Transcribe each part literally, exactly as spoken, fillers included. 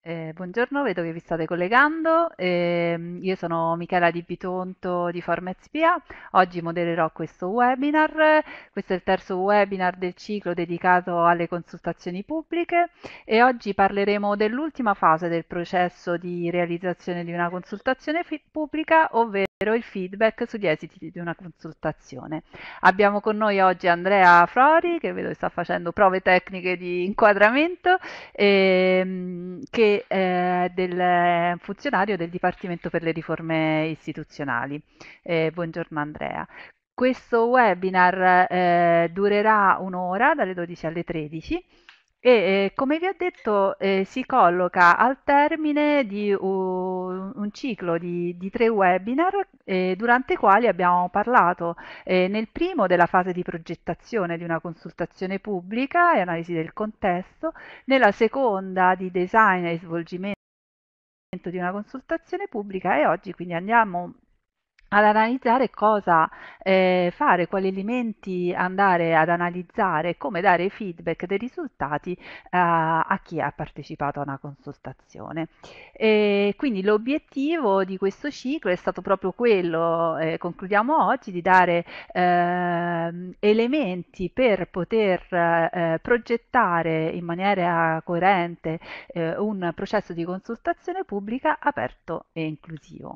Eh, buongiorno, vedo che vi state collegando. Ehm, io sono Michela Di Bitonto di Formezpia. Oggi modererò questo webinar. Questo è il terzo webinar del ciclo dedicato alle consultazioni pubbliche e oggi parleremo dell'ultima fase del processo di realizzazione di una consultazione fi- pubblica, ovvero il feedback sugli esiti di una consultazione. Abbiamo con noi oggi Andrea Flori, che vedo che sta facendo prove tecniche di inquadramento, ehm, che è del funzionario del Dipartimento per le riforme istituzionali. Eh, buongiorno Andrea. Questo webinar eh, durerà un'ora dalle dodici alle tredici e eh, come vi ho detto eh, si colloca al termine di un, un ciclo di, di tre webinar eh, durante i quali abbiamo parlato eh, nel primo della fase di progettazione di una consultazione pubblica e analisi del contesto, nella seconda di design e svolgimento di una consultazione pubblica e oggi quindi andiamo ad analizzare cosa eh, fare, quali elementi andare ad analizzare, come dare feedback dei risultati eh, a chi ha partecipato a una consultazione. E quindi l'obiettivo di questo ciclo è stato proprio quello, eh, concludiamo oggi, di dare eh, elementi per poter eh, progettare in maniera coerente eh, un processo di consultazione pubblica aperto e inclusivo.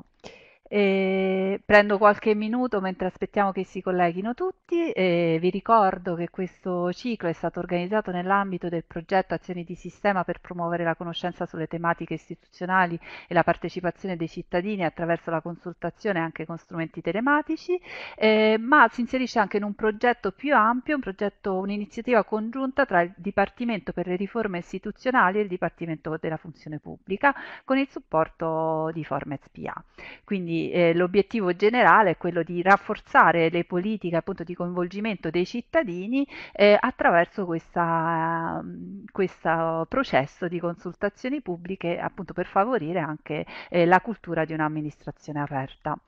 E prendo qualche minuto mentre aspettiamo che si colleghino tutti e vi ricordo che questo ciclo è stato organizzato nell'ambito del progetto Azioni di Sistema per promuovere la conoscenza sulle tematiche istituzionali e la partecipazione dei cittadini attraverso la consultazione anche con strumenti telematici, eh, ma si inserisce anche in un progetto più ampio, un progetto, un'iniziativa congiunta tra il Dipartimento per le riforme istituzionali e il Dipartimento della funzione pubblica con il supporto di Formez P A. Quindi eh, l'obiettivo generale è quello di rafforzare le politiche appunto di coinvolgimento dei cittadini eh, attraverso questa, questo processo di consultazioni pubbliche appunto per favorire anche eh, la cultura di un'amministrazione aperta.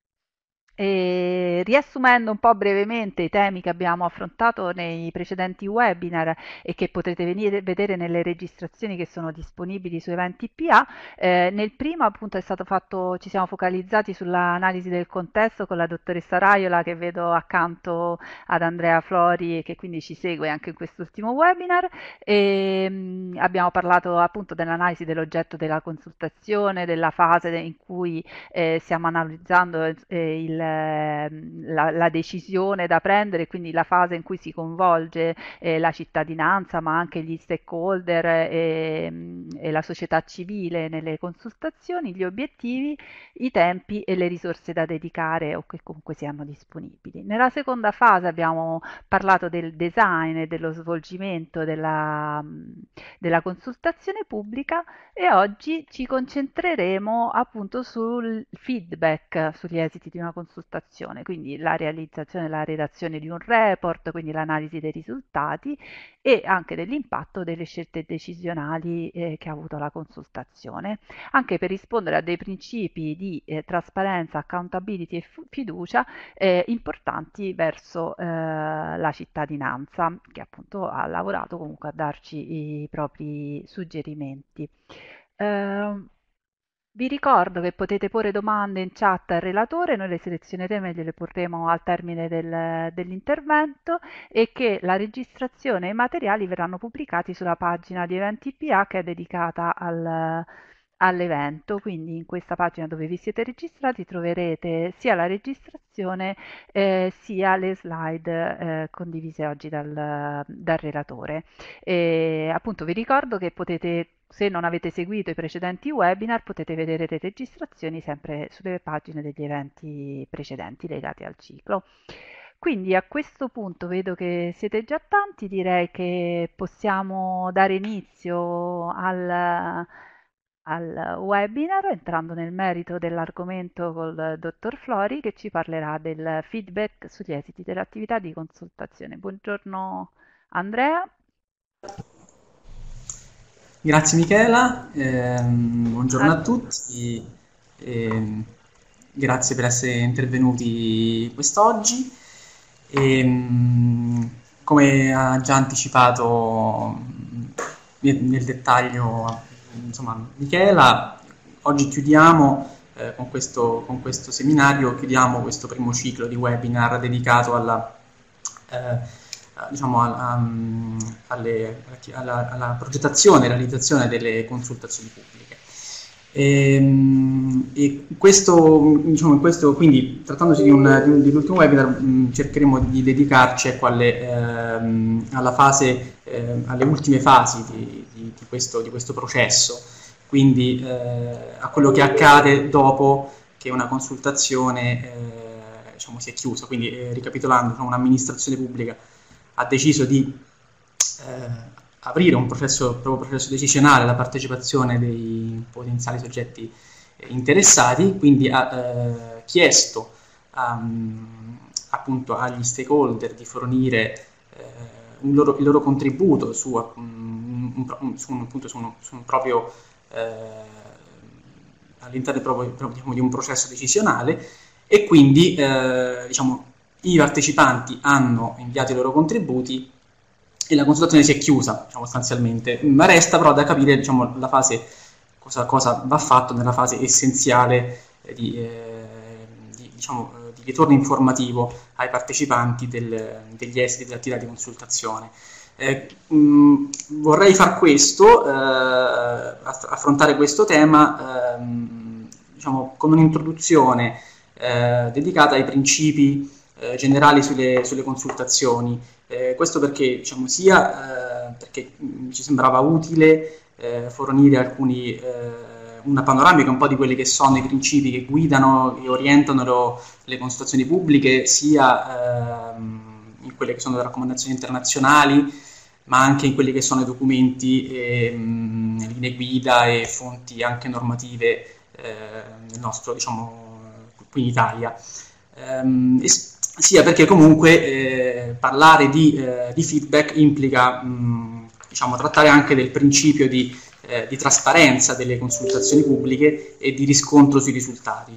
E riassumendo un po' brevemente i temi che abbiamo affrontato nei precedenti webinar e che potrete venire, vedere nelle registrazioni che sono disponibili su Eventi P A, eh, nel primo appunto è stato fatto, ci siamo focalizzati sull'analisi del contesto con la dottoressa Raiola che vedo accanto ad Andrea Flori che quindi ci segue anche in quest'ultimo webinar e mh, abbiamo parlato appunto dell'analisi dell'oggetto della consultazione, della fase in cui eh, stiamo analizzando eh, il, la, la, decisione da prendere, quindi la fase in cui si coinvolge eh, la cittadinanza, ma anche gli stakeholder e, e la società civile nelle consultazioni, gli obiettivi, i tempi e le risorse da dedicare o che comunque siano disponibili. Nella seconda fase abbiamo parlato del design e dello svolgimento della, della consultazione pubblica e oggi ci concentreremo appunto sul feedback sugli esiti di una consultazione, quindi la realizzazione e la redazione di un report, quindi l'analisi dei risultati e anche dell'impatto delle scelte decisionali eh, che ha avuto la consultazione, anche per rispondere a dei principi di eh, trasparenza, accountability e fiducia eh, importanti verso eh, la cittadinanza, che appunto ha lavorato comunque a darci i propri suggerimenti. Eh, Vi ricordo che potete porre domande in chat al relatore, noi le selezioneremo e gliele porremo al termine del- dell'intervento e che la registrazione e i materiali verranno pubblicati sulla pagina di Eventi P A che è dedicata al- all'evento. Quindi in questa pagina dove vi siete registrati troverete sia la registrazione eh, sia le slide eh, condivise oggi dal, dal relatore. E appunto vi ricordo che potete, se non avete seguito i precedenti webinar, potete vedere le registrazioni sempre sulle pagine degli eventi precedenti legati al ciclo. Quindi a questo punto vedo che siete già tanti, direi che possiamo dare inizio al, al webinar entrando nel merito dell'argomento col dottor Flori che ci parlerà del feedback sugli esiti dell'attività di consultazione. Buongiorno Andrea. Grazie Michela, ehm, buongiorno Ah, a tutti, ehm, grazie per essere intervenuti quest'oggi. Ehm, come ha già anticipato mh, nel nel dettaglio insomma, Michela. Oggi chiudiamo eh, con, questo, con questo seminario, chiudiamo questo primo ciclo di webinar dedicato alla, eh, diciamo, alla, alle, alla, alla progettazione e realizzazione delle consultazioni pubbliche. E, e questo, diciamo, in questo, quindi, trattandosi di, un, di, un, di un ultimo webinar, mh, cercheremo di dedicarci ecco, alle, ehm, alla fase, eh, alle ultime fasi di, di, di, questo, di questo processo, quindi eh, a quello che accade dopo che una consultazione eh, diciamo, si è chiusa. Quindi, eh, ricapitolando, diciamo, un'amministrazione pubblica ha deciso di eh, aprire un processo, proprio processo decisionale alla partecipazione dei potenziali soggetti eh, interessati, quindi ha eh, chiesto um, appunto agli stakeholder di fornire eh, un loro, il loro contributo su, um, un, un, su, un, appunto, su, un, su un proprio eh, all'interno proprio, diciamo, di un processo decisionale, e quindi eh, diciamo, i partecipanti hanno inviato i loro contributi e la consultazione si è chiusa, diciamo, sostanzialmente, ma resta però da capire, diciamo, la fase, cosa, cosa va fatto nella fase essenziale eh, di, eh, di, diciamo, eh, di ritorno informativo ai partecipanti del, degli esiti dell'attività di consultazione. Eh, mh, vorrei far questo, eh, affrontare questo tema, eh, diciamo, con un'introduzione eh, dedicata ai principi eh, generali sulle, sulle consultazioni. Eh, questo perché, diciamo, sia eh, perché mh, ci sembrava utile eh, fornire alcuni, eh, una panoramica un po' di quelli che sono i principi che guidano e orientano lo, le consultazioni pubbliche, sia eh, in quelle che sono le raccomandazioni internazionali, ma anche in quelli che sono i documenti, e, mh, linee guida e fonti anche normative eh, nel nostro, diciamo, qui in Italia. Um, sia perché comunque eh, parlare di, eh, di feedback implica mh, diciamo, trattare anche del principio di, eh, di trasparenza delle consultazioni pubbliche e di riscontro sui risultati.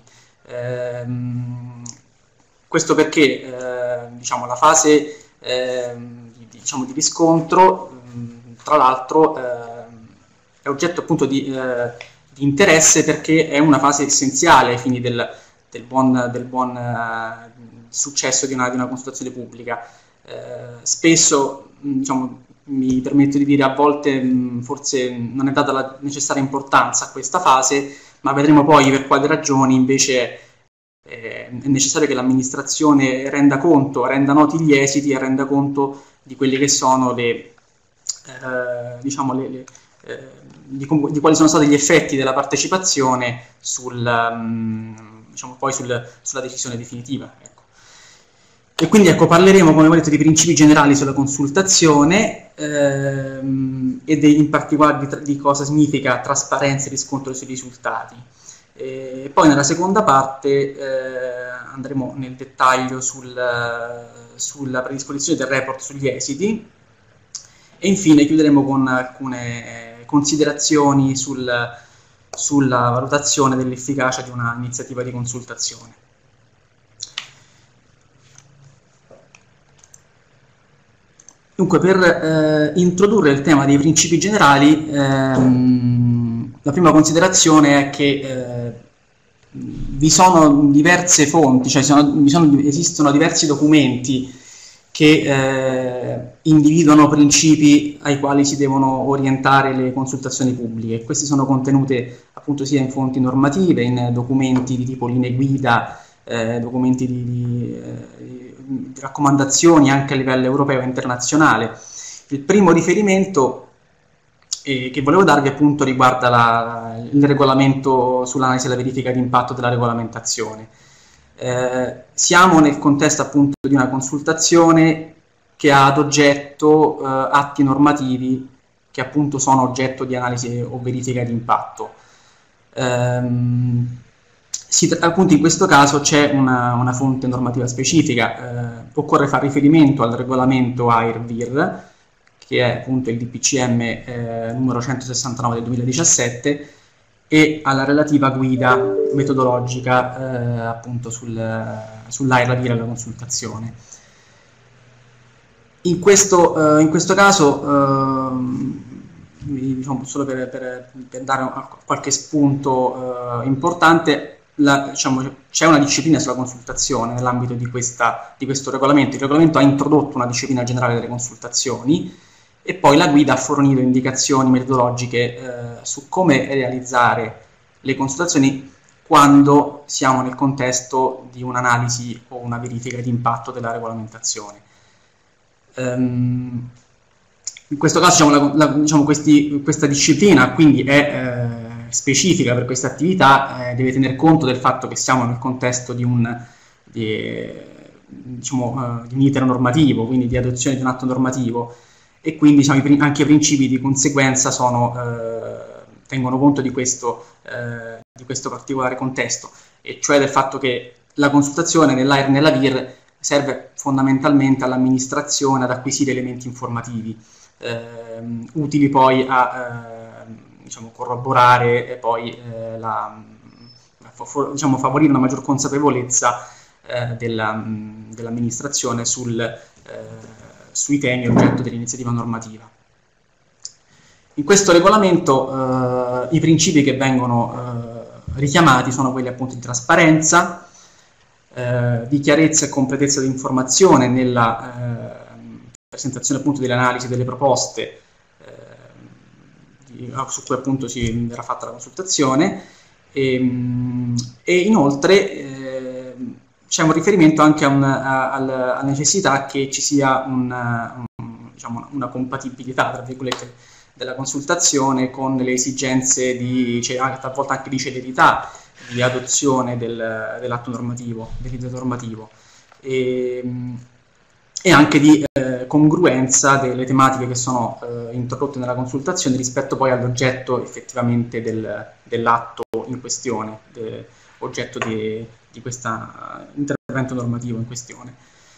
Ehm, questo perché eh, diciamo, la fase eh, di, diciamo, di riscontro, mh, tra l'altro, eh, è oggetto appunto di, eh, di interesse, perché è una fase essenziale ai fini del, del buon, del buon uh, successo di una, di una consultazione pubblica. Eh, spesso, mh, diciamo, mi permetto di dire, a volte mh, forse non è data la necessaria importanza a questa fase, ma vedremo poi per quali ragioni invece eh, è necessario che l'amministrazione renda conto, renda noti gli esiti e renda conto di quelle che sono le, eh, diciamo, le, le eh, di, di quali sono stati gli effetti della partecipazione sul, mh, diciamo, poi sul, sulla decisione definitiva. Ecco. E quindi, ecco, parleremo, come ho detto, di principi generali sulla consultazione ehm, e de, in particolare di, di cosa significa trasparenza e riscontro sui risultati. E poi nella seconda parte eh, andremo nel dettaglio sul, sulla predisposizione del report sugli esiti, e infine chiuderemo con alcune considerazioni sul, sulla valutazione dell'efficacia di una iniziativa di consultazione. Dunque, per eh, introdurre il tema dei principi generali, ehm, la prima considerazione è che eh, vi sono diverse fonti, cioè sono, vi sono, esistono diversi documenti che eh, individuano principi ai quali si devono orientare le consultazioni pubbliche. Queste sono contenute appunto sia in fonti normative, in documenti di tipo linee guida, eh, documenti di, di, eh, di raccomandazioni anche a livello europeo e internazionale. Il primo riferimento eh, che volevo darvi appunto riguarda la, il regolamento sull'analisi e la verifica di impatto della regolamentazione. Eh, siamo nel contesto appunto di una consultazione che ha ad oggetto eh, atti normativi che appunto sono oggetto di analisi o verifica di impatto. Ehm, si, appunto in questo caso c'è una, una fonte normativa specifica, eh, occorre fare riferimento al regolamento AIR-V I R, che è appunto il D P C M eh, numero centosessantanove del duemiladiciassette, e alla relativa guida metodologica eh, appunto sul, sull'AIR-V I R e la consultazione. In questo, eh, in questo caso eh, diciamo, solo per, per, per dare qualche spunto eh, importante, la, diciamo, c'è una disciplina sulla consultazione nell'ambito di, questa, di questo regolamento. Il regolamento ha introdotto una disciplina generale delle consultazioni e poi la guida ha fornito indicazioni metodologiche eh, su come realizzare le consultazioni quando siamo nel contesto di un'analisi o una verifica di impatto della regolamentazione. Um, in questo caso diciamo, la, la, diciamo questi, questa disciplina quindi è eh, specifica per questa attività, eh, deve tener conto del fatto che siamo nel contesto di un, di, diciamo, uh, di un iter normativo, quindi di adozione di un atto normativo, e quindi diciamo, i, anche i principi di conseguenza sono, eh, tengono conto di questo, eh, di questo particolare contesto, e cioè del fatto che la consultazione nell'A I R e nella V I R serve fondamentalmente all'amministrazione ad acquisire elementi informativi eh, utili poi a eh, diciamo, corroborare e poi eh, la, for, diciamo, favorire una maggior consapevolezza eh, della, dell'amministrazione sul, eh, sui temi oggetto dell'iniziativa normativa. In questo regolamento eh, i principi che vengono eh, richiamati sono quelli appunto di trasparenza, eh, di chiarezza e completezza di informazione nella eh, presentazione appunto delle analisi delle proposte eh, di, su cui appunto si verrà fatta la consultazione, e, e inoltre eh, c'è un riferimento anche a una, a, alla necessità che ci sia una, un, diciamo, una compatibilità tra virgolette della consultazione con le esigenze di, cioè, talvolta anche di celerità di adozione del, dell'atto normativo, dell'iter normativo, e, e anche di eh, congruenza delle tematiche che sono eh, introdotte nella consultazione rispetto poi all'oggetto effettivamente del, dell'atto in questione, de, oggetto di, di questo intervento normativo in questione.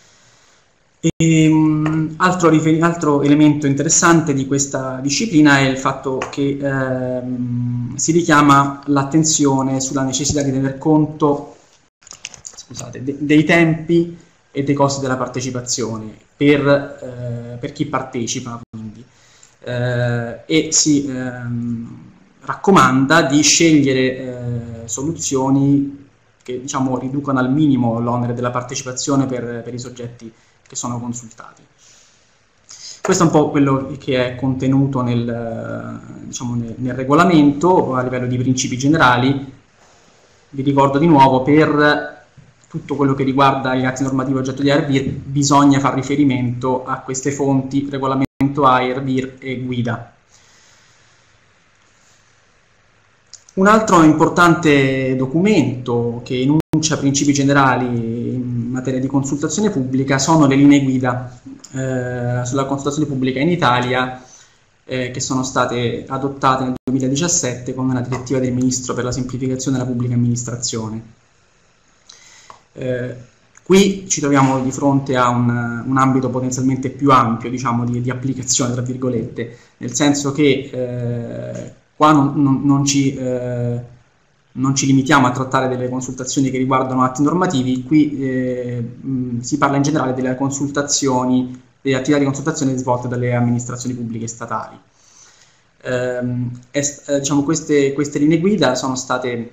E, um, altro, altro elemento interessante di questa disciplina è il fatto che ehm, si richiama l'attenzione sulla necessità di tener conto scusate, de dei tempi e dei costi della partecipazione per, eh, per chi partecipa, quindi, eh, e si ehm, raccomanda di scegliere eh, soluzioni che diciamo, riducano al minimo l'onere della partecipazione per, per i soggetti che sono consultati. Questo è un po' quello che è contenuto nel, diciamo, nel, nel regolamento a livello di principi generali. Vi ricordo di nuovo, per tutto quello che riguarda gli atti normativi oggetto di A I R V I R bisogna fare riferimento a queste fonti: regolamento A I R V I R e guida. Un altro importante documento che enuncia principi generali in materia di consultazione pubblica sono le linee guida eh, sulla consultazione pubblica in Italia, eh, che sono state adottate nel duemiladiciassette con una direttiva del Ministro per la semplificazione della pubblica amministrazione. Eh, qui ci troviamo di fronte a un, un ambito potenzialmente più ampio, diciamo, di, di applicazione, tra virgolette, nel senso che eh, qua non, non, non, ci, eh, non ci limitiamo a trattare delle consultazioni che riguardano atti normativi, qui eh, mh, si parla in generale delle consultazioni, delle attività di consultazione svolte dalle amministrazioni pubbliche statali. Eh, eh, diciamo, queste, queste linee guida sono state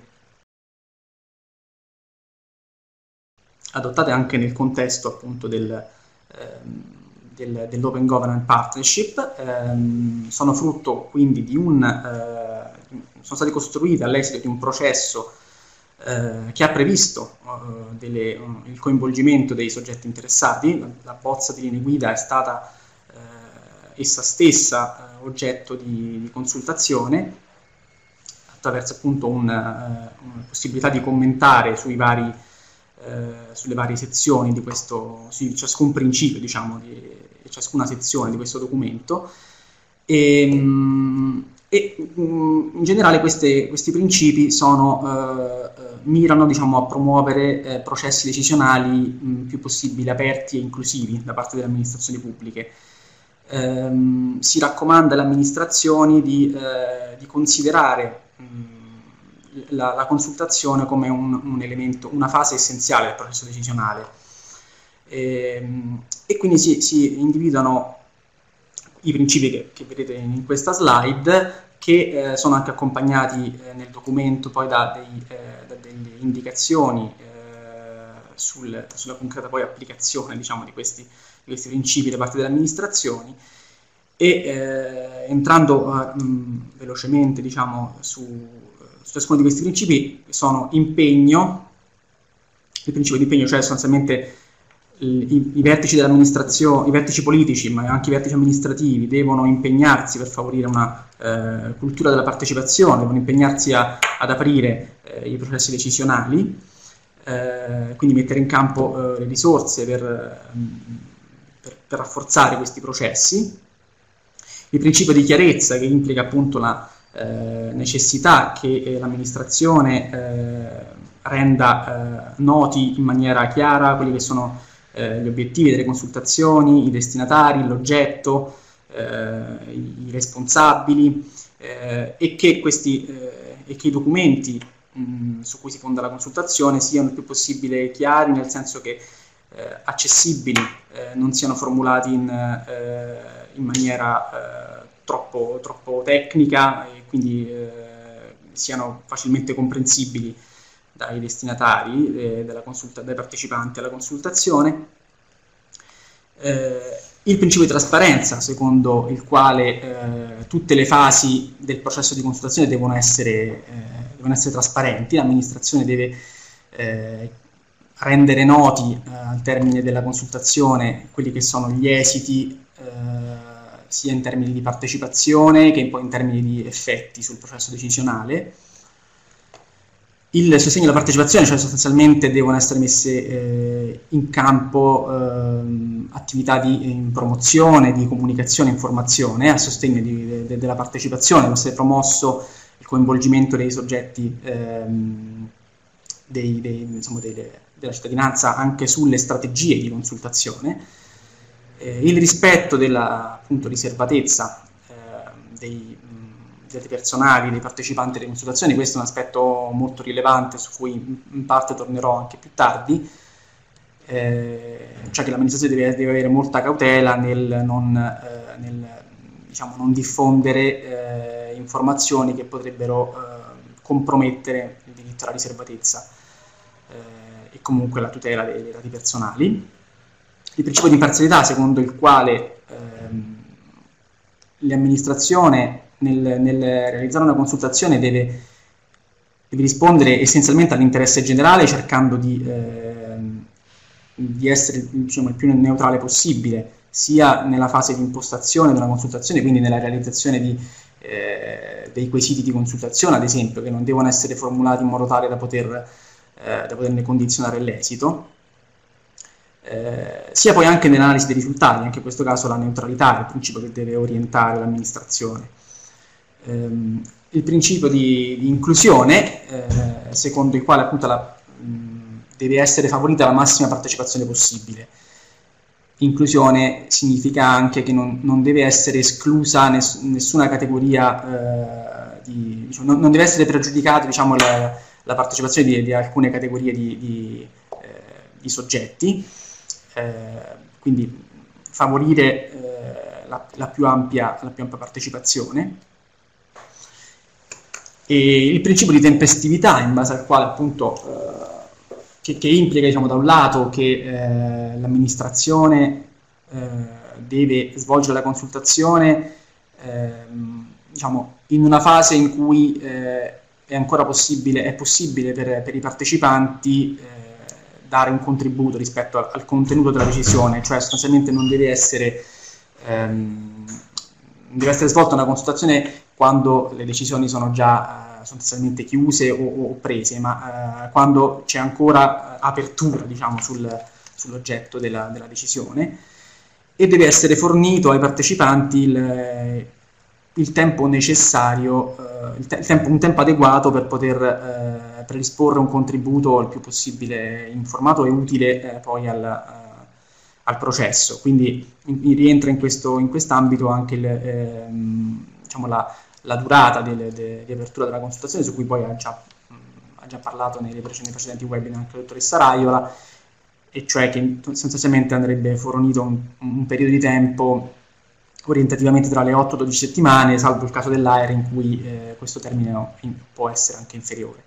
adottate anche nel contesto appunto del, ehm, del, dell'Open Government Partnership, ehm, sono frutto quindi di un, eh, sono state costruite all'esito di un processo eh, che ha previsto eh, delle, um, il coinvolgimento dei soggetti interessati. La, la bozza di linee guida è stata eh, essa stessa eh, oggetto di, di consultazione attraverso appunto un, uh, una possibilità di commentare sui vari Eh, sulle varie sezioni di questo, su ciascun principio, diciamo, di ciascuna sezione di questo documento, e, e in generale queste, questi principi sono, eh, mirano, diciamo, a promuovere eh, processi decisionali mh, più possibile aperti e inclusivi da parte delle amministrazioni pubbliche. Eh, si raccomanda alle amministrazioni di, eh, di considerare mh, La, la consultazione come un, un elemento, una fase essenziale del processo decisionale, e, e quindi si, si individuano i principi che, che vedete in questa slide, che eh, sono anche accompagnati eh, nel documento poi da, dei, eh, da delle indicazioni eh, sul, sulla concreta poi applicazione, diciamo, di questi, di questi principi da parte delle amministrazioni. E eh, entrando eh, mh, velocemente, diciamo, su, su ciascuno di questi principi, sono impegno, il principio di impegno, cioè sostanzialmente I, i vertici dell'amministrazione, i vertici politici, ma anche i vertici amministrativi devono impegnarsi per favorire una eh, cultura della partecipazione, devono impegnarsi a, ad aprire eh, i processi decisionali, eh, quindi mettere in campo eh, le risorse per, per, per rafforzare questi processi. Il principio di chiarezza, che implica appunto la eh, necessità che eh, l'amministrazione eh, renda eh, noti in maniera chiara quelli che sono Eh, gli obiettivi delle consultazioni, i destinatari, l'oggetto, eh, i, i responsabili eh, e, che questi, eh, e che i documenti mh, su cui si fonda la consultazione siano il più possibile chiari, nel senso che eh, accessibili, eh, non siano formulati in, eh, in maniera eh, troppo, troppo tecnica e quindi eh, siano facilmente comprensibili dai destinatari, eh, della consulta, dai partecipanti alla consultazione. Eh, il principio di trasparenza, secondo il quale eh, tutte le fasi del processo di consultazione devono essere, eh, devono essere trasparenti, l'amministrazione deve eh, rendere noti eh, al termine della consultazione quelli che sono gli esiti, eh, sia in termini di partecipazione che poi in termini di effetti sul processo decisionale. Il sostegno alla partecipazione, cioè sostanzialmente devono essere messe eh, in campo eh, attività di in promozione, di comunicazione e informazione a sostegno di, de, della partecipazione, deve essere promosso il coinvolgimento dei soggetti ehm, dei, dei, insomma, dei, della cittadinanza anche sulle strategie di consultazione, eh, il rispetto della appunto, riservatezza eh, dei dati personali dei partecipanti alle consultazioni. Questo è un aspetto molto rilevante su cui in parte tornerò anche più tardi, eh, cioè che l'amministrazione deve, deve avere molta cautela nel non, eh, nel, diciamo, non diffondere eh, informazioni che potrebbero eh, compromettere il diritto alla riservatezza eh, e comunque la tutela dei, dei dati personali. Il principio di imparzialità, secondo il quale ehm, l'amministrazione Nel, nel realizzare una consultazione deve, deve rispondere essenzialmente all'interesse generale, cercando di, eh, di essere, diciamo, il più neutrale possibile, sia nella fase di impostazione della consultazione, quindi nella realizzazione di, eh, dei quesiti di consultazione, ad esempio, che non devono essere formulati in modo tale da, poter, eh, da poterne condizionare l'esito, eh, sia poi anche nell'analisi dei risultati. Anche in questo caso la neutralità è il principio che deve orientare l'amministrazione. Um, il principio di, di inclusione, eh, secondo il quale appunto la, mh, deve essere favorita la massima partecipazione possibile. Inclusione significa anche che non, non deve essere esclusa ness, nessuna categoria, eh, di, diciamo, non, non deve essere pregiudicata, diciamo, la, la partecipazione di, di alcune categorie di, di, eh, di soggetti, eh, quindi favorire eh, la, la, più ampia, la più ampia partecipazione. E il principio di tempestività, in base al quale appunto eh, che, che implica, diciamo, da un lato che eh, l'amministrazione eh, deve svolgere la consultazione eh, diciamo, in una fase in cui eh, è ancora possibile, è possibile per, per i partecipanti eh, dare un contributo rispetto al, al contenuto della decisione, cioè sostanzialmente non deve essere, ehm, deve essere svolta una consultazione quando le decisioni sono già uh, sostanzialmente chiuse o, o prese, ma uh, quando c'è ancora uh, apertura, diciamo, sul, sull'oggetto della, della decisione, e deve essere fornito ai partecipanti il, il tempo necessario, uh, il, te il tempo, un tempo adeguato per poter uh, predisporre un contributo il più possibile informato e utile uh, poi al, uh, al processo. Quindi in, in rientra in questo in quest'ambito anche il, ehm, diciamo la la durata delle, de, di apertura della consultazione, su cui poi ha già, mh, ha già parlato nei precedenti webinar anche la dottoressa Raiola, e cioè che sostanzialmente andrebbe fornito un, un periodo di tempo orientativamente tra le otto e dodici settimane, salvo il caso dell'A E R in cui eh, questo termine in, può essere anche inferiore.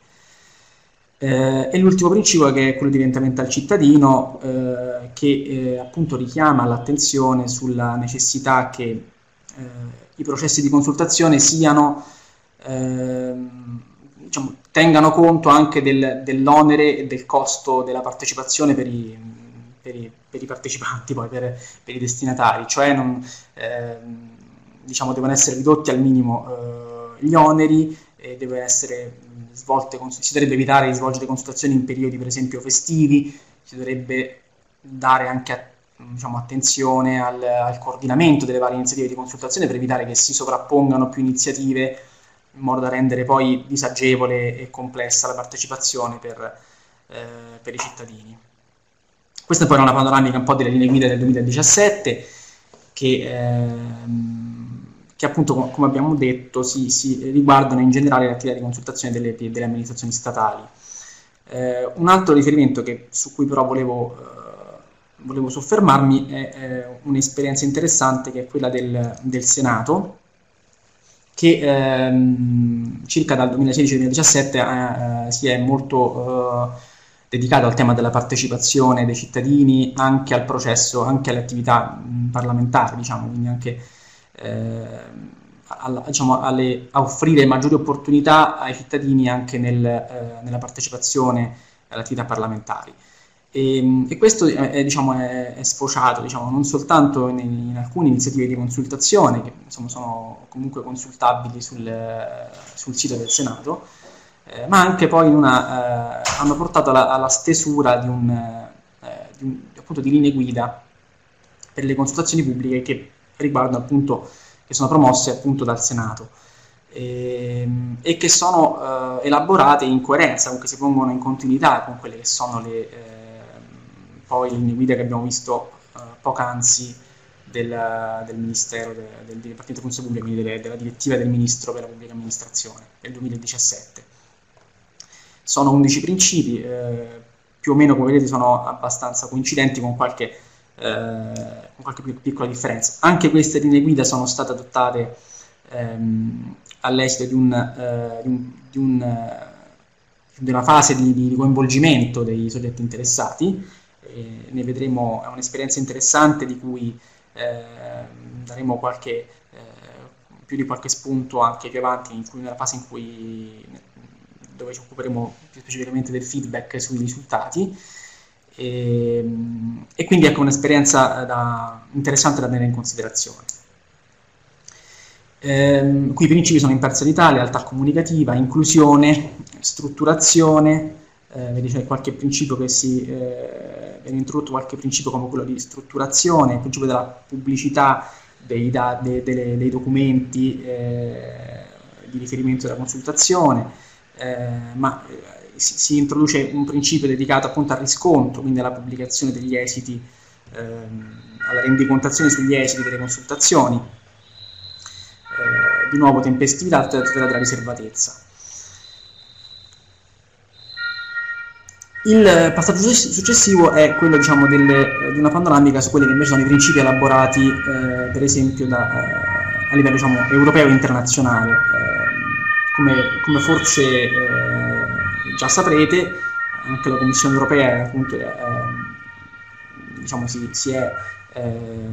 Eh, e l'ultimo principio, che è quello di orientamento al cittadino, eh, che eh, appunto richiama l'attenzione sulla necessità che eh, i processi di consultazione siano, eh, diciamo, tengano conto anche del, dell'onere e del costo della partecipazione per i, per i, per i partecipanti, poi per, per i destinatari, cioè non, eh, diciamo, devono essere ridotti al minimo eh, gli oneri, e deve essere svolte, si dovrebbe evitare di svolgere consultazioni in periodi per esempio festivi, si dovrebbe dare anche, diciamo, attenzione al, al coordinamento delle varie iniziative di consultazione per evitare che si sovrappongano più iniziative in modo da rendere poi disagevole e complessa la partecipazione per, eh, per i cittadini. Questa poi è una panoramica un po' delle linee guida del duemiladiciassette che, ehm, che appunto, come abbiamo detto, si, si riguardano in generale le attività di consultazione delle, delle amministrazioni statali. Eh, un altro riferimento che, su cui però volevo, eh, volevo soffermarmi è, è un'esperienza interessante, che è quella del, del Senato, che ehm, circa dal duemilasedici al duemiladiciassette eh, si è molto eh, dedicato al tema della partecipazione dei cittadini anche al processo, anche alle attività mh, parlamentari, diciamo, quindi anche eh, alla, diciamo, alle, a offrire maggiori opportunità ai cittadini anche nel, eh, nella partecipazione alle attività parlamentari. E, e questo è, è, diciamo, è, è sfociato, diciamo, non soltanto in, in alcune iniziative di consultazione, che insomma, sono comunque consultabili sul, sul sito del Senato, eh, ma anche poi in una, eh, hanno portato alla, alla stesura di, un, eh, di, un, appunto, di linee guida per le consultazioni pubbliche che riguardano appunto, che sono promosse appunto dal Senato e, e che sono eh, elaborate in coerenza, comunque si pongono in continuità con quelle che sono le eh, poi le linee guida che abbiamo visto eh, poc'anzi del, del Ministero de, del Dipartimento Funzione Pubblica, quindi delle, della direttiva del Ministro per la Pubblica Amministrazione del duemiladiciassette. Sono undici principi, eh, più o meno, come vedete, sono abbastanza coincidenti, con qualche, eh, con qualche piccola differenza. Anche queste linee guida sono state adottate ehm, all'esito di, un, eh, di, un, di, un, eh, di una fase di, di coinvolgimento dei soggetti interessati. E ne vedremo, è un'esperienza interessante di cui eh, daremo qualche, eh, più di qualche spunto anche più avanti, in cui, nella fase in cui, dove ci occuperemo più specificamente del feedback sui risultati, e, e quindi ecco un'esperienza da, interessante da tenere in considerazione. Eh, qui i principi sono imparzialità, lealtà comunicativa, inclusione, strutturazione. Eh, vedi, c'è qualche principio che si eh, viene introdotto, qualche principio come quello di strutturazione, il principio della pubblicità dei, da, de, de, dei documenti eh, di riferimento della consultazione, eh, ma eh, si, si introduce un principio dedicato appunto al riscontro, quindi alla pubblicazione degli esiti, ehm, alla rendicontazione sugli esiti delle consultazioni, eh, di nuovo tempestività, tutela della riservatezza. Il passaggio successivo è quello, diciamo, delle, di una panoramica su quelli che invece sono i principi elaborati eh, per esempio da, eh, a livello, diciamo, europeo e internazionale. Eh, come, come forse eh, già saprete, anche la Commissione europea appunto, eh, diciamo, si, si è eh,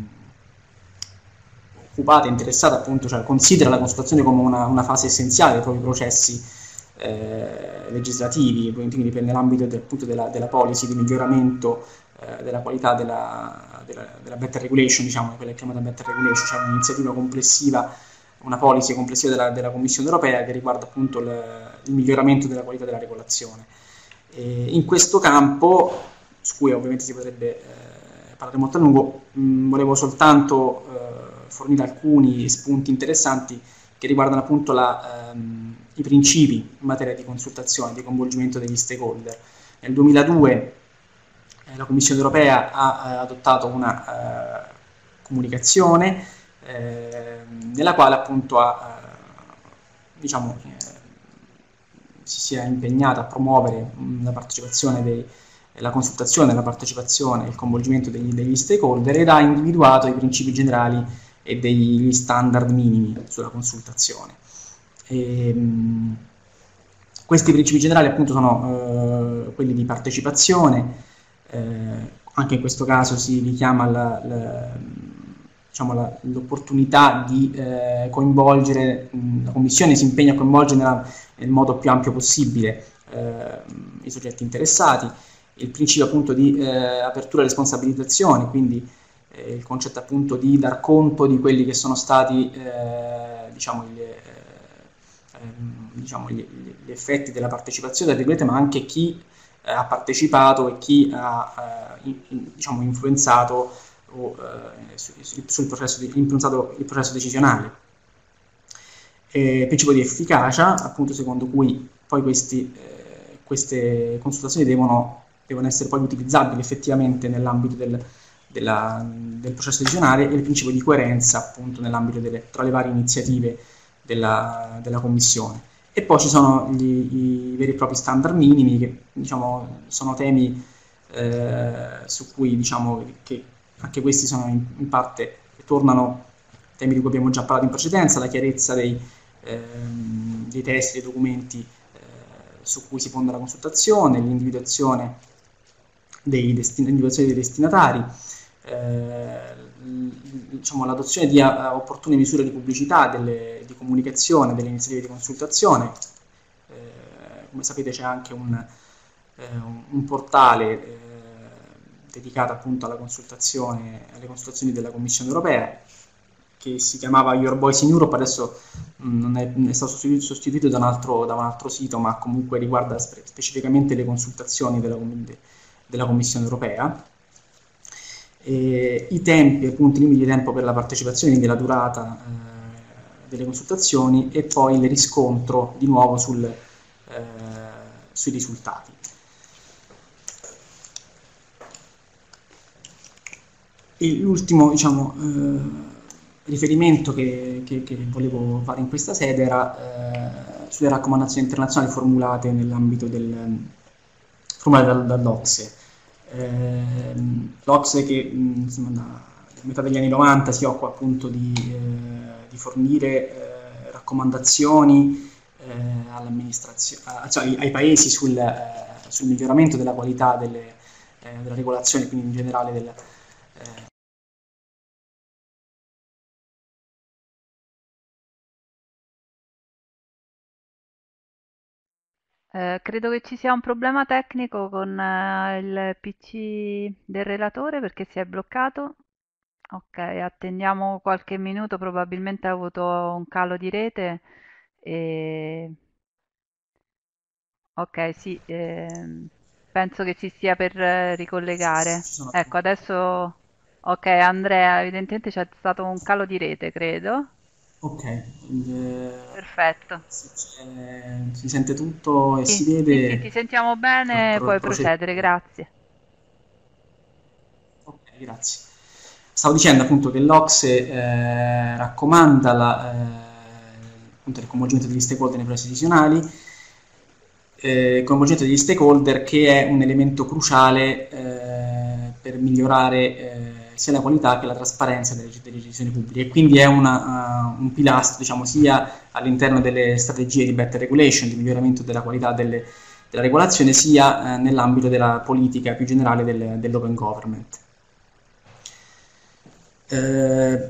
occupata, interessata appunto, cioè considera la consultazione come una, una fase essenziale dei propri processi Eh, legislativi, quindi nell'ambito del, appunto della, della policy di miglioramento eh, della qualità della, della, della better regulation, diciamo, quella che è chiamata better regulation, cioè un'iniziativa complessiva, una policy complessiva della, della Commissione europea che riguarda appunto il, il miglioramento della qualità della regolazione. E in questo campo, su cui ovviamente si potrebbe eh, parlare molto a lungo, mh, volevo soltanto eh, fornire alcuni spunti interessanti che riguardano appunto la, ehm, i principi in materia di consultazione, di coinvolgimento degli stakeholder. Nel duemiladue eh, la Commissione europea ha eh, adottato una eh, comunicazione eh, nella quale appunto ha, eh, diciamo, eh, si sia impegnata a promuovere mh, la partecipazione dei, la consultazione, la partecipazione e il coinvolgimento degli, degli stakeholder, ed ha individuato i principi generali e degli standard minimi sulla consultazione. E, mh, questi principi generali appunto sono eh, quelli di partecipazione, eh, anche in questo caso si richiama la, la, diciamo la, l'opportunità di eh, coinvolgere, mh, la Commissione si impegna a coinvolgere nella, nel modo più ampio possibile eh, i soggetti interessati, il principio appunto di eh, apertura e responsabilizzazione, quindi eh, il concetto appunto di dar conto di quelli che sono stati eh, diciamo, gli, eh, ehm, diciamo gli, gli effetti della partecipazione, ma anche chi eh, ha partecipato e chi ha eh, in, in, diciamo, influenzato, o, eh, sul, sul processo di, influenzato il processo decisionale. Eh, principio di efficacia, appunto secondo cui poi questi, eh, queste consultazioni devono devono essere poi utilizzabili effettivamente nell'ambito del, della, del processo decisionale, e il principio di coerenza appunto nell'ambito delle, tra le varie iniziative della, della Commissione. E poi ci sono gli, i veri e propri standard minimi, che diciamo sono temi eh, su cui diciamo che anche questi sono in, in parte, tornano temi di cui abbiamo già parlato in precedenza, la chiarezza dei, ehm, dei testi, dei documenti eh, su cui si fonda la consultazione, l'individuazione dei, destin- dei destinatari, eh, diciamo, l'adozione di uh, opportune misure di pubblicità, delle, di comunicazione delle iniziative di consultazione. Eh, come sapete c'è anche un, eh, un portale eh, dedicato appunto alla consultazione, alle consultazioni della Commissione Europea, che si chiamava Your Voice in Europe, adesso mh, non è, è stato sostituito da un, altro, da un altro sito, ma comunque riguarda spe- specificamente le consultazioni della, della Commissione Europea. E i tempi, appunto, i limiti di tempo per la partecipazione, quindi la durata eh, delle consultazioni, e poi il riscontro di nuovo sul, eh, sui risultati. E l'ultimo, diciamo, eh, riferimento che, che, che volevo fare in questa sede era eh, sulle raccomandazioni internazionali formulate nell'ambito del formulate dal, dall'Ocse. Eh, L'Ocse che mh, insomma, da metà degli anni novanta si occupa appunto di, eh, di fornire eh, raccomandazioni eh, all'amministrazione, a, cioè ai, ai paesi sul, eh, sul miglioramento della qualità delle, eh, della regolazione, quindi in generale del eh, Eh, credo che ci sia un problema tecnico con eh, il P C del relatore perché si è bloccato. Ok, attendiamo qualche minuto, probabilmente ha avuto un calo di rete. E... Ok, sì, ehm, penso che si stia per eh, ricollegare. ci sono Ecco, adesso... Ok, Andrea, evidentemente c'è stato un calo di rete, credo. ok, il- Perfetto. se c'è- si sente tutto e Sì, si sì, sì, ti vede, sentiamo pro- bene, pro- puoi procedere, procedere. grazie. Ok, grazie. Stavo dicendo appunto che l'Ocse eh, raccomanda la, eh, appunto il coinvolgimento degli stakeholder nei processi decisionali, eh, coinvolgimento degli stakeholder che è un elemento cruciale eh, per migliorare eh, sia la qualità che la trasparenza delle, delle decisioni pubbliche, e quindi è una, uh, un pilastro, diciamo, sia all'interno delle strategie di better regulation, di miglioramento della qualità delle, della regolazione, sia eh, nell'ambito della politica più generale del, dell'open government. Eh,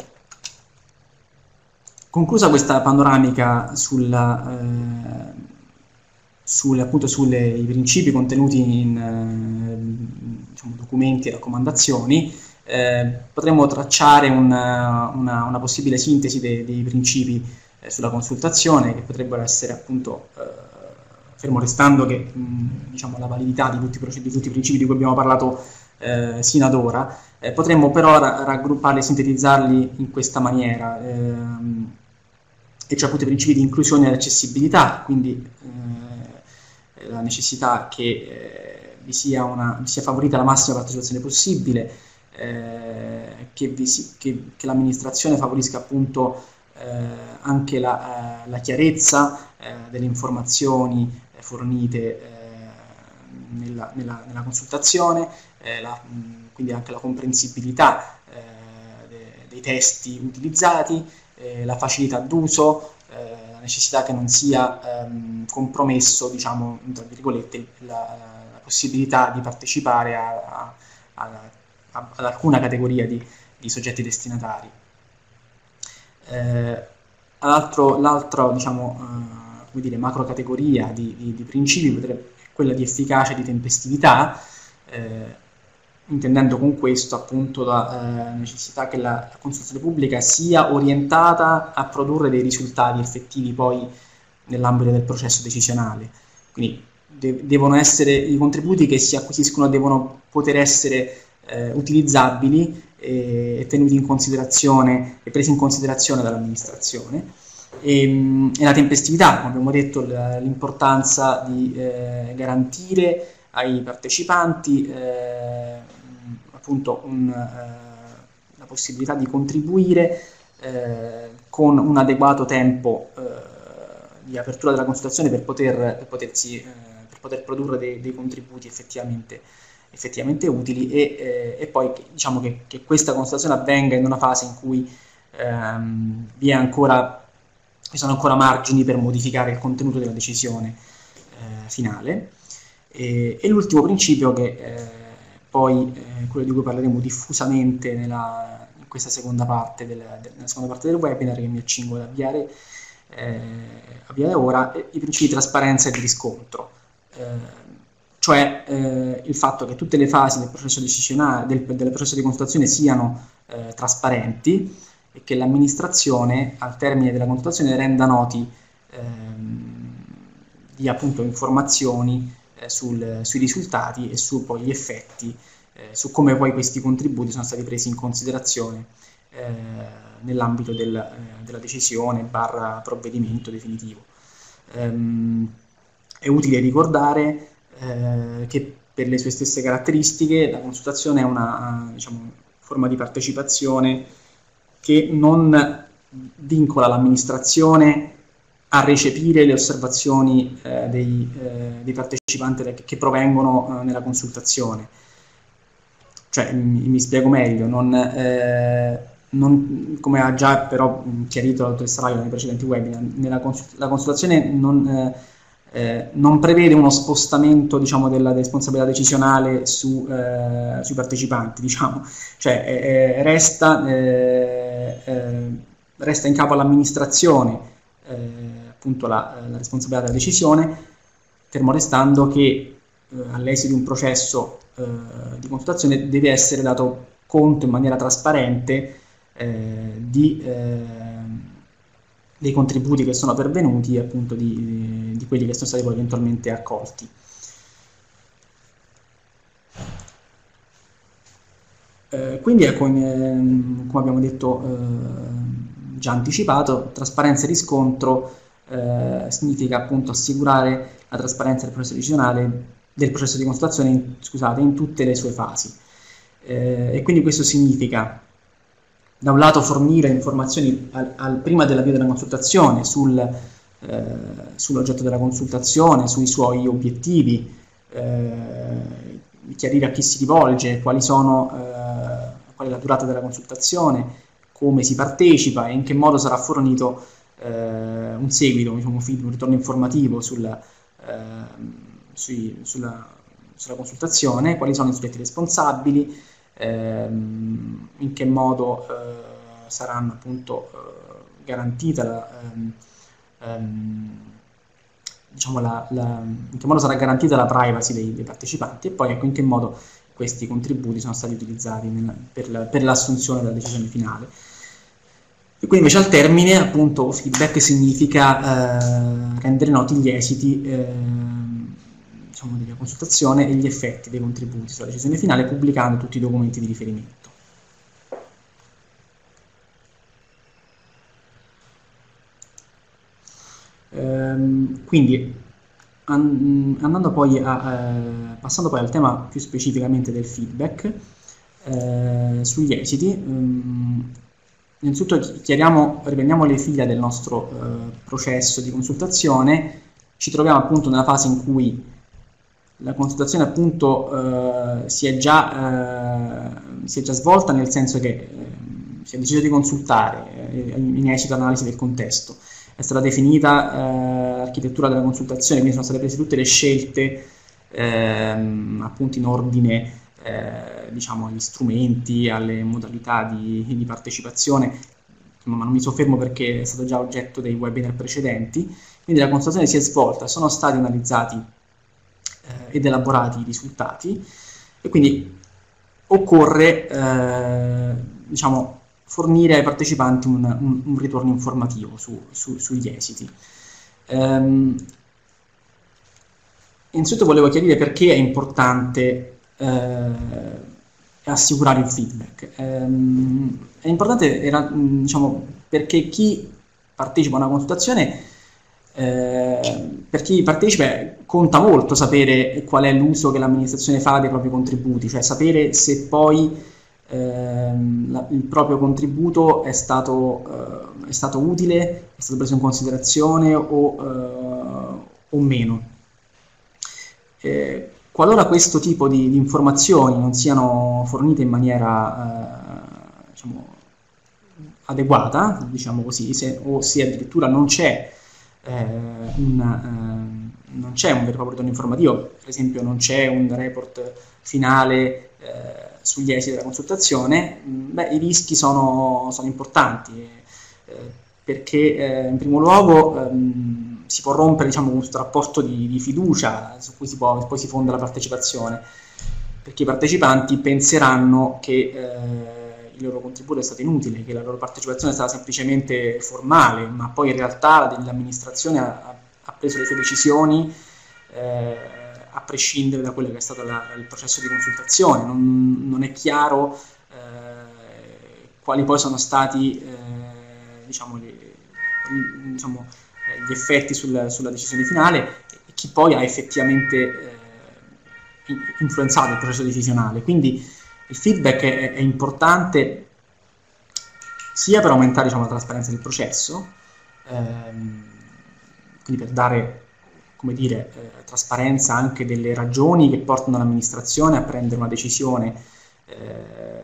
conclusa questa panoramica sulla, eh, sulle, appunto, sui principi contenuti in eh, diciamo, documenti e raccomandazioni, eh, potremmo tracciare una, una, una possibile sintesi dei, dei principi eh, sulla consultazione, che potrebbero essere appunto, eh, fermo restando che mh, diciamo, la validità di tutti, di tutti i principi di cui abbiamo parlato eh, sino ad ora, eh, potremmo però ra- raggrupparli e sintetizzarli in questa maniera, ehm, e cioè appunto i principi di inclusione e accessibilità, quindi eh, la necessità che eh, vi, sia una, vi sia favorita la massima partecipazione possibile, eh, che, vi si, che, che l'amministrazione favorisca appunto eh, anche la, eh, la chiarezza eh, delle informazioni eh, fornite eh, nella, nella, nella consultazione, eh, la, mh, quindi anche la comprensibilità eh, de, dei testi utilizzati, eh, la facilità d'uso, eh, la necessità che non sia ehm, compromesso, diciamo, tra virgolette, la, la possibilità di partecipare a, a, a, a, ad alcuna categoria di, di soggetti destinatari. Eh, l'altra, diciamo, eh, come dire, macro categoria di, di, di principi potrebbe essere quella di efficacia e di tempestività, eh, intendendo con questo appunto la eh, necessità che la, la consultazione pubblica sia orientata a produrre dei risultati effettivi poi nell'ambito del processo decisionale. Quindi de devono essere i contributi che si acquisiscono, devono poter essere eh, utilizzabili e, e tenuti in considerazione e presi in considerazione dall'amministrazione. E, e la tempestività, come abbiamo detto, l'importanza di eh, garantire ai partecipanti eh, appunto un, eh, la possibilità di contribuire eh, con un adeguato tempo eh, di apertura della consultazione per poter, per potersi, eh, per poter produrre dei, dei contributi effettivamente, effettivamente utili e, eh, e poi diciamo che, che questa consultazione avvenga in una fase in cui ehm, vi è ancora, vi sono ancora margini per modificare il contenuto della decisione eh, finale. E, e l'ultimo principio che eh, poi eh, quello di cui parleremo diffusamente nella, in questa seconda parte del, de, nella seconda parte del webinar che mi accingo ad avviare, eh, avviare ora, eh, i principi di trasparenza e di riscontro, eh, cioè eh, il fatto che tutte le fasi del processo decisionale, del, del processo di consultazione siano eh, trasparenti e che l'amministrazione al termine della consultazione renda noti ehm, di appunto informazioni Sul, sui risultati e su poi gli effetti, eh, su come poi questi contributi sono stati presi in considerazione eh, nell'ambito del, eh, della decisione barra provvedimento definitivo. Ehm, è utile ricordare eh, che per le sue stesse caratteristiche la consultazione è una, diciamo, forma di partecipazione che non vincola l'amministrazione a recepire le osservazioni eh, dei, eh, dei partecipanti che, che provengono eh, nella consultazione. Cioè, mi, mi spiego meglio, non, eh, non, come ha già però chiarito la dottoressa Raio nei precedenti webinar, nella consult la consultazione non, eh, eh, non prevede uno spostamento, diciamo, della responsabilità decisionale su, eh, sui partecipanti, diciamo. Cioè, eh, resta, eh, eh, resta in capo all'amministrazione Eh, appunto la, la responsabilità della decisione, fermo restando che eh, all'esito di un processo eh, di consultazione deve essere dato conto in maniera trasparente eh, di, eh, dei contributi che sono pervenuti e appunto di, di quelli che sono stati poi eventualmente accolti. Eh, quindi ecco, in, come abbiamo detto eh, già anticipato, trasparenza e riscontro eh, significa appunto assicurare la trasparenza del processo decisionale, del processo di consultazione in, scusate, in tutte le sue fasi. Eh, e quindi questo significa da un lato fornire informazioni al, al, prima dell'avvio della consultazione sul, eh, sull'oggetto della consultazione, sui suoi obiettivi, eh, chiarire a chi si rivolge, quali sono, eh, qual è la durata della consultazione, come si partecipa e in che modo sarà fornito eh, un seguito, diciamo, un ritorno informativo sul, eh, sui, sulla, sulla consultazione, quali sono i soggetti responsabili, ehm, in che modo eh, saranno appunto eh, garantita la, ehm, ehm, diciamo la, la, in che modo sarà garantita la privacy dei, dei partecipanti e poi ecco in che modo questi contributi sono stati utilizzati nel, per, la, per l'assunzione della decisione finale. E qui invece al termine, appunto, feedback significa eh, rendere noti gli esiti eh, diciamo, della consultazione e gli effetti dei contributi sulla decisione finale, pubblicando tutti i documenti di riferimento. Ehm, quindi, an andando poi a, eh, passando poi al tema più specificamente del feedback, eh, sugli esiti, ehm, innanzitutto chiariamo, riprendiamo le fila del nostro eh, processo di consultazione. Ci troviamo appunto nella fase in cui la consultazione appunto eh, si, è già, eh, si è già svolta, nel senso che eh, si è deciso di consultare eh, in esito all'analisi del contesto. È stata definita eh, l'architettura della consultazione, quindi sono state prese tutte le scelte ehm, appunto in ordine eh, diciamo agli strumenti, alle modalità di, di partecipazione, ma non mi soffermo perché è stato già oggetto dei webinar precedenti. Quindi la consultazione si è svolta, sono stati analizzati eh, ed elaborati i risultati e quindi occorre eh, diciamo fornire ai partecipanti un, un, un ritorno informativo su, su, sugli esiti. Um, innanzitutto volevo chiarire perché è importante eh, assicurare il feedback. Um, è importante era, diciamo, perché chi partecipa a una consultazione, eh, per chi partecipa conta molto sapere qual è l'uso che l'amministrazione fa dei propri contributi, cioè sapere se poi Ehm, la, il proprio contributo è stato, eh, è stato utile, è stato preso in considerazione o, eh, o meno. Eh, qualora questo tipo di, di informazioni non siano fornite in maniera eh, diciamo, adeguata, diciamo così, se, o se addirittura non c'è eh, un, eh, non c'è un vero e proprio ritorno informativo, per esempio non c'è un report finale eh, sugli esiti della consultazione, beh, i rischi sono, sono importanti, eh, perché eh, in primo luogo ehm, si può rompere, diciamo, questo rapporto di, di fiducia su cui si può, poi si fonda la partecipazione, perché i partecipanti penseranno che eh, il loro contributo è stato inutile, che la loro partecipazione è stata semplicemente formale, ma poi in realtà l'amministrazione ha, ha preso le sue decisioni eh, a prescindere da quello che è stato la, il processo di consultazione. Non, non è chiaro eh, quali poi sono stati eh, diciamo, gli, diciamo, gli effetti sul, sulla decisione finale e chi poi ha effettivamente eh, influenzato il processo decisionale. Quindi il feedback è, è importante sia per aumentare, diciamo, la trasparenza del processo, ehm, quindi per dare, come dire, eh, trasparenza anche delle ragioni che portano l'amministrazione a prendere una decisione eh,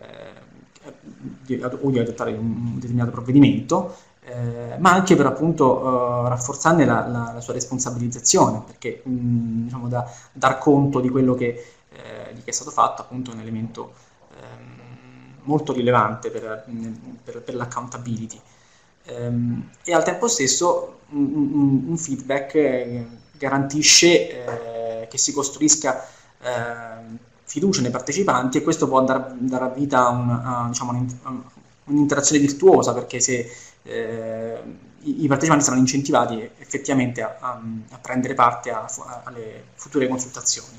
di, o di adottare un determinato provvedimento, eh, ma anche per appunto eh, rafforzarne la, la, la sua responsabilizzazione, perché mh, diciamo, da, dar conto di quello che, eh, di che è stato fatto appunto è un elemento ehm, molto rilevante per, per, per l'accountability. Ehm, e al tempo stesso un, un, un feedback eh, garantisce eh, che si costruisca eh, fiducia nei partecipanti, e questo può dar, dar vita a, un, a diciamo, un'interazione virtuosa, perché se eh, i, i partecipanti saranno incentivati effettivamente a, a, a prendere parte a, a, alle future consultazioni.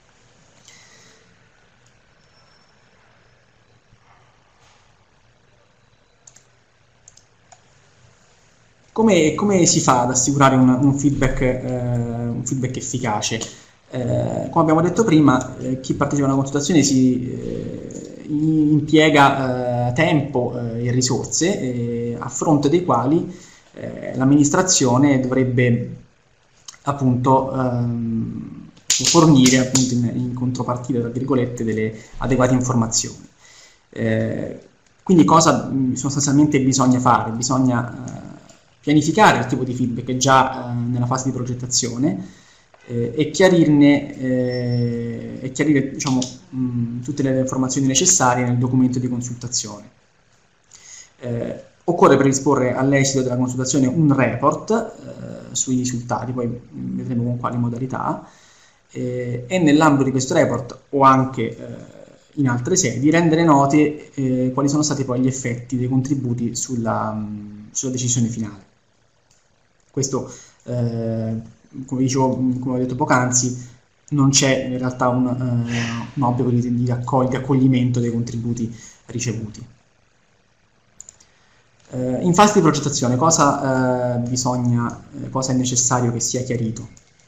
Come, come si fa ad assicurare un, un, feedback, eh, un feedback efficace? Eh, come abbiamo detto prima, eh, chi partecipa a una consultazione si eh, impiega eh, tempo eh, e risorse eh, a fronte dei quali eh, l'amministrazione dovrebbe appunto ehm, fornire appunto in, in contropartita, tra virgolette, delle adeguate informazioni. Eh, quindi cosa mh, sostanzialmente bisogna fare? Bisogna eh, pianificare il tipo di feedback già eh, nella fase di progettazione eh, e chiarirne eh, e chiarire, diciamo, mh, tutte le informazioni necessarie nel documento di consultazione. Eh, occorre predisporre all'esito della consultazione un report eh, sui risultati, poi vedremo con quali modalità, eh, e nell'ambito di questo report o anche eh, in altre sedi rendere note eh, quali sono stati poi gli effetti dei contributi sulla, mh, sulla decisione finale. Questo, eh, come dicevo, come ho detto poc'anzi, non c'è in realtà un, uh, un obbligo di, di, accogli, di accoglimento dei contributi ricevuti. Uh, in fase di progettazione cosa uh, bisogna, uh, cosa è necessario che sia chiarito?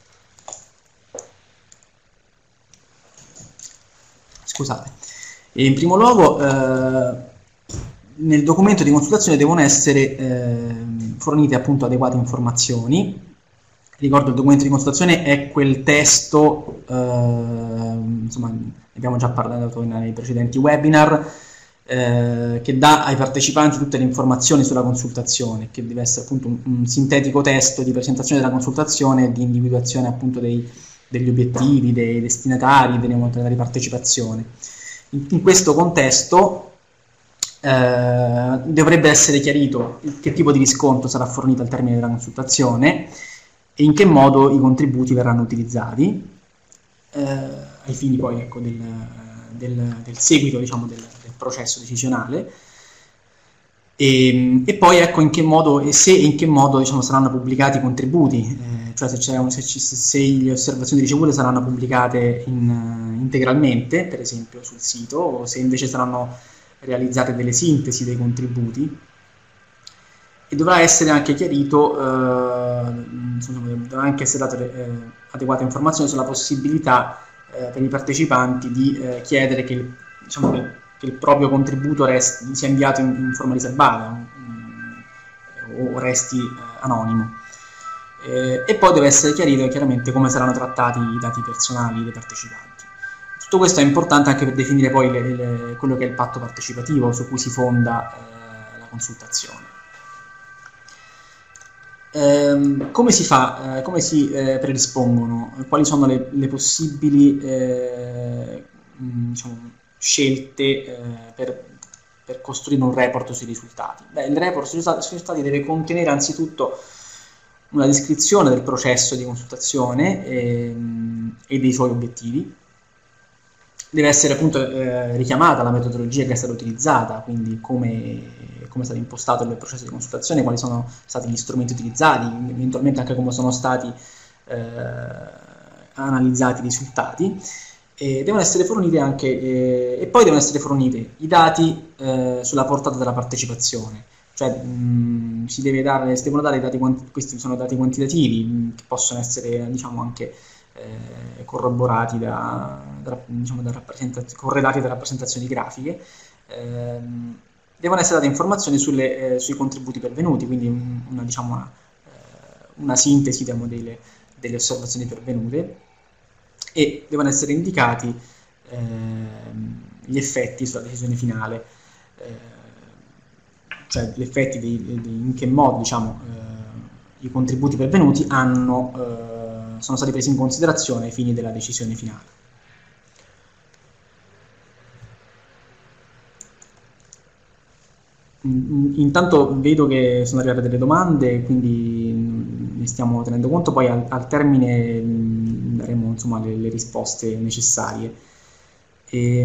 Scusate. E in primo luogo, uh, nel documento di consultazione devono essere eh, fornite appunto adeguate informazioni. Ricordo, il documento di consultazione è quel testo, eh, insomma, ne abbiamo già parlato nei precedenti webinar, eh, che dà ai partecipanti tutte le informazioni sulla consultazione, che deve essere appunto un, un sintetico testo di presentazione della consultazione e di individuazione appunto dei, degli obiettivi, dei destinatari, delle modalità di partecipazione. In, in questo contesto eh, dovrebbe essere chiarito che tipo di riscontro sarà fornito al termine della consultazione e in che modo i contributi verranno utilizzati eh, ai fini poi ecco, del, del, del seguito diciamo, del, del processo decisionale e, e poi ecco in che modo e se e in che modo diciamo, saranno pubblicati i contributi, eh, cioè se, c'è un, se, ci, se le osservazioni ricevute saranno pubblicate in, integralmente, per esempio sul sito, o se invece saranno realizzate delle sintesi dei contributi. E dovrà essere anche chiarito, eh, dovrà anche essere date eh, adeguate informazioni sulla possibilità eh, per i partecipanti di eh, chiedere che, diciamo, che, che il proprio contributo resti, sia inviato in, in forma riservata um, o resti eh, anonimo. Eh, e poi deve essere chiarito chiaramente come saranno trattati i dati personali dei partecipanti. Tutto questo è importante anche per definire poi le, le, quello che è il patto partecipativo su cui si fonda eh, la consultazione. Eh, come si fa, eh, come si eh, predispongono, quali sono le, le possibili eh, mh, diciamo, scelte eh, per, per costruire un report sui risultati? Beh, il report sui risultati, sui risultati deve contenere anzitutto una descrizione del processo di consultazione e, e dei suoi obiettivi. Deve essere appunto eh, richiamata la metodologia che è stata utilizzata, quindi come, come è stato impostato il processo di consultazione, quali sono stati gli strumenti utilizzati, eventualmente anche come sono stati eh, analizzati i risultati. E devono essere fornite anche, eh, e poi devono essere fornite i dati eh, sulla portata della partecipazione, cioè mh, si, deve dare, si devono dare i dati, questi sono dati quantitativi mh, che possono essere diciamo anche Eh, corroborati da, da, diciamo, da corredati da rappresentazioni grafiche, eh, devono essere date informazioni sulle, eh, sui contributi pervenuti, quindi un, una, diciamo, una, eh, una sintesi diciamo, delle, delle osservazioni pervenute e devono essere indicati eh, gli effetti sulla decisione finale, eh, cioè gli effetti di, di, in che modo diciamo, eh, i contributi pervenuti hanno eh, sono stati presi in considerazione ai fini della decisione finale. Intanto vedo che sono arrivate delle domande, quindi ne stiamo tenendo conto, poi al, al termine daremo insomma, le, le risposte necessarie. E,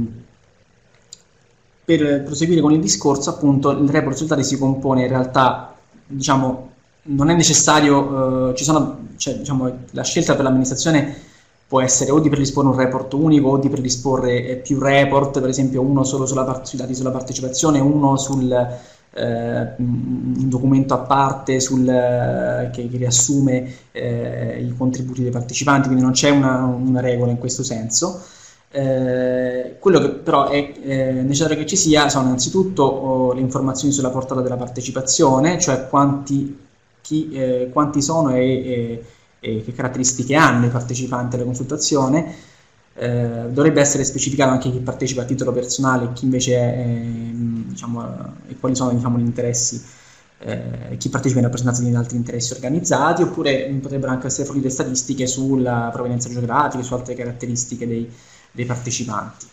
per proseguire con il discorso, appunto, il report risultati si compone in realtà, diciamo, non è necessario, eh, ci sono, cioè, diciamo, la scelta per l'amministrazione può essere o di predisporre un report unico o di predisporre eh, più report, per esempio uno solo sulla sui dati sulla partecipazione, uno sul eh, un documento a parte sul, eh, che, che riassume eh, i contributi dei partecipanti, quindi non c'è una, una regola in questo senso. Eh, quello che però è eh, necessario che ci sia sono innanzitutto oh, le informazioni sulla portata della partecipazione, cioè quanti Chi, eh, quanti sono e, e, e che caratteristiche hanno i partecipanti alla consultazione. Eh, dovrebbe essere specificato anche chi partecipa a titolo personale e chi invece è, eh, diciamo, e quali sono diciamo, gli interessi, eh, chi partecipa in rappresentanza di altri interessi organizzati, oppure potrebbero anche essere fornite statistiche sulla provenienza geografica, su altre caratteristiche dei, dei partecipanti.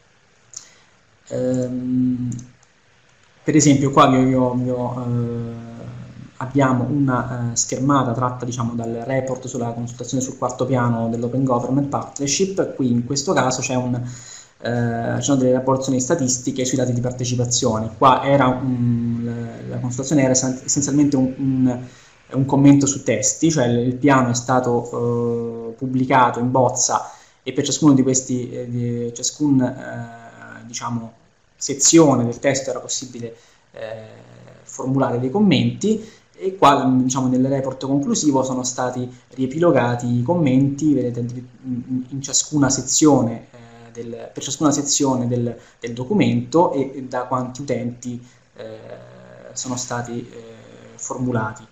Ehm, per esempio qua vi ho, vi ho eh, abbiamo una uh, schermata tratta diciamo, dal report sulla consultazione sul quarto piano dell'Open Government Partnership. Qui in questo caso c'è un, uh, ci sono delle rapportazioni statistiche sui dati di partecipazione. Qua era un, la consultazione era essenzialmente un, un, un commento su testi, cioè il piano è stato uh, pubblicato in bozza e per ciascuno di questi, eh, di ciascun uh, diciamo, sezione del testo era possibile eh, formulare dei commenti. E qua diciamo, nel report conclusivo sono stati riepilogati i commenti, vedete, in ciascuna sezione, eh, del, per ciascuna sezione del, del documento e, e da quanti utenti eh, sono stati eh, formulati.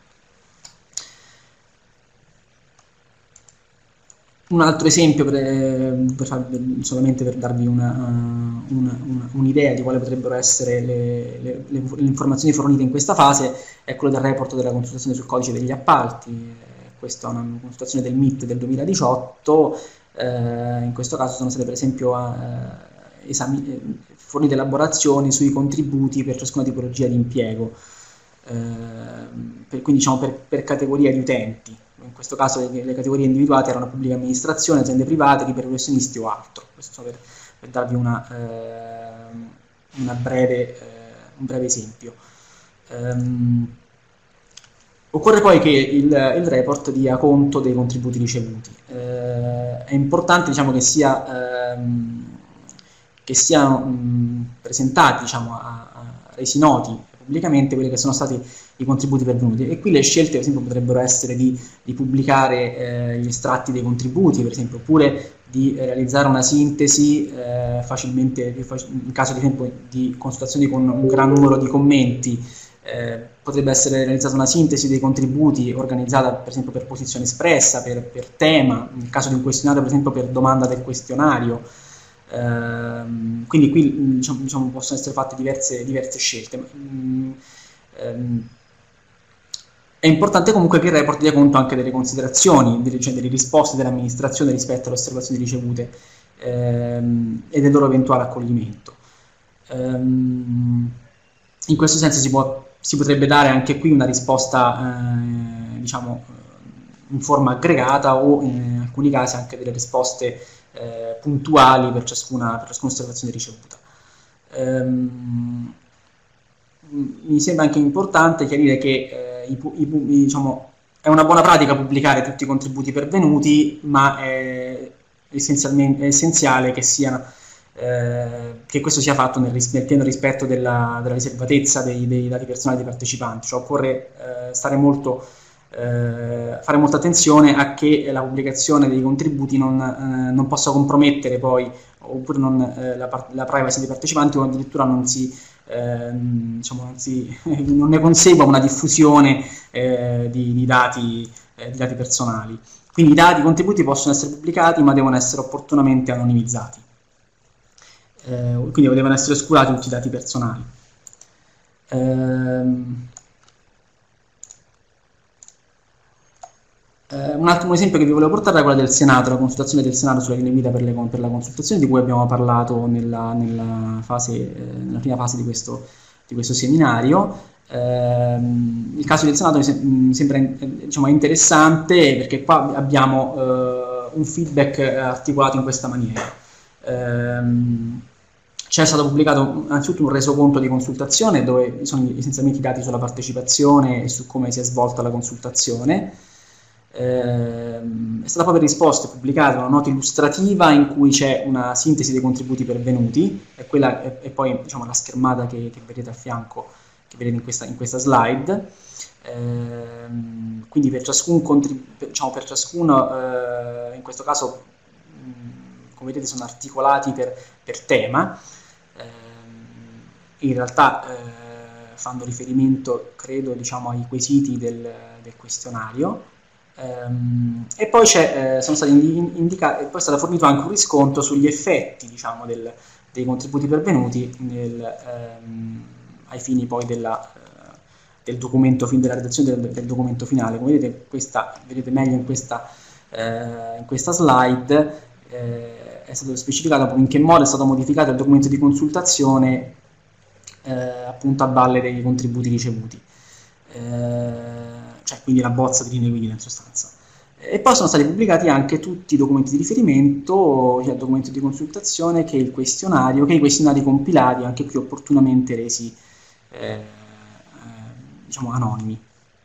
Un altro esempio, per, per far, solamente per darvi una, un'idea di quali potrebbero essere le, le, le, le informazioni fornite in questa fase è quello del report della consultazione sul codice degli appalti. Eh, questa è una consultazione del M I T del duemiladiciotto, eh, in questo caso sono state per esempio eh, esami, fornite elaborazioni sui contributi per ciascuna tipologia di impiego, eh, per, quindi diciamo per, per categoria di utenti. In questo caso le, le categorie individuate erano pubblica amministrazione, aziende private, liberi professionisti o altro. Questo per, per darvi una, eh, una breve, eh, un breve esempio. Um, occorre poi che il, il report dia conto dei contributi ricevuti. Eh, è importante, diciamo, che sia ehm, che siano mh, presentati, diciamo, a, a, resi noti pubblicamente quelli che sono stati i contributi pervenuti, e qui le scelte per esempio potrebbero essere di, di pubblicare eh, gli estratti dei contributi, per esempio, oppure di eh, realizzare una sintesi eh, facilmente, in caso di, esempio, di consultazioni con un gran numero di commenti, eh, potrebbe essere realizzata una sintesi dei contributi organizzata per esempio per posizione espressa, per, per tema, nel caso di un questionario per esempio per domanda del questionario. Uh, quindi qui diciamo, diciamo, possono essere fatte diverse, diverse scelte. Um, um, è importante comunque che il report dia conto anche delle considerazioni, delle, cioè delle risposte dell'amministrazione rispetto alle osservazioni ricevute um, e del loro eventuale accoglimento. Um, in questo senso si, può, si potrebbe dare anche qui una risposta uh, diciamo in forma aggregata, o in alcuni casi anche delle risposte Eh, puntuali per ciascuna, per ciascuna osservazione ricevuta. Ehm, mi sembra anche importante chiarire che eh, i, i, diciamo, è una buona pratica pubblicare tutti i contributi pervenuti, ma è, essenzialmente, è essenziale che, sia, eh, che questo sia fatto nel, nel pieno rispetto della, della riservatezza dei, dei dati personali dei partecipanti, cioè occorre eh, stare molto Eh, fare molta attenzione a che la pubblicazione dei contributi non, eh, non possa compromettere poi, oppure non, eh, la, la privacy dei partecipanti, o addirittura non si, eh, diciamo, non, si non ne consegua una diffusione eh, di, di, dati, eh, di dati personali. Quindi i dati, i contributi possono essere pubblicati, ma devono essere opportunamente anonimizzati, eh, quindi devono essere oscurati tutti i dati personali. Ehm, Uh, un altro un esempio che vi volevo portare è quello del Senato, la consultazione del Senato sulla linea guida per, le, per la consultazione, di cui abbiamo parlato nella, nella, fase, eh, nella prima fase di questo, di questo seminario. Uh, il caso del Senato mi, se, mi sembra diciamo, interessante, perché qua abbiamo uh, un feedback articolato in questa maniera. Uh, c'è stato pubblicato innanzitutto un resoconto di consultazione, dove sono essenzialmente i dati sulla partecipazione e su come si è svolta la consultazione. Eh, è stata poi per risposte pubblicata una nota illustrativa in cui c'è una sintesi dei contributi pervenuti, e quella è, è poi diciamo, la schermata che, che vedete a fianco, che vedete in questa, in questa slide. Eh, quindi per ciascun contributo, diciamo, per ciascuno, eh, in questo caso, mh, come vedete, sono articolati per, per tema. Eh, in realtà eh, fanno riferimento, credo, diciamo, ai quesiti del, del questionario. Um, e poi, eh, sono stati indicati, poi è stato fornito anche un riscontro sugli effetti, diciamo, del, dei contributi pervenuti nel, um, ai fini poi della, uh, del documento, fin della redazione del, del documento finale. Come vedete, questa, vedete meglio in questa, uh, in questa slide, uh, è stato specificato in che modo è stato modificato il documento di consultazione uh, appunto a valle dei contributi ricevuti. Uh, cioè quindi la bozza di linee guida in sostanza. E poi sono stati pubblicati anche tutti i documenti di riferimento, sia il documento di consultazione che il questionario, che i questionari compilati, anche qui opportunamente resi eh, diciamo anonimi.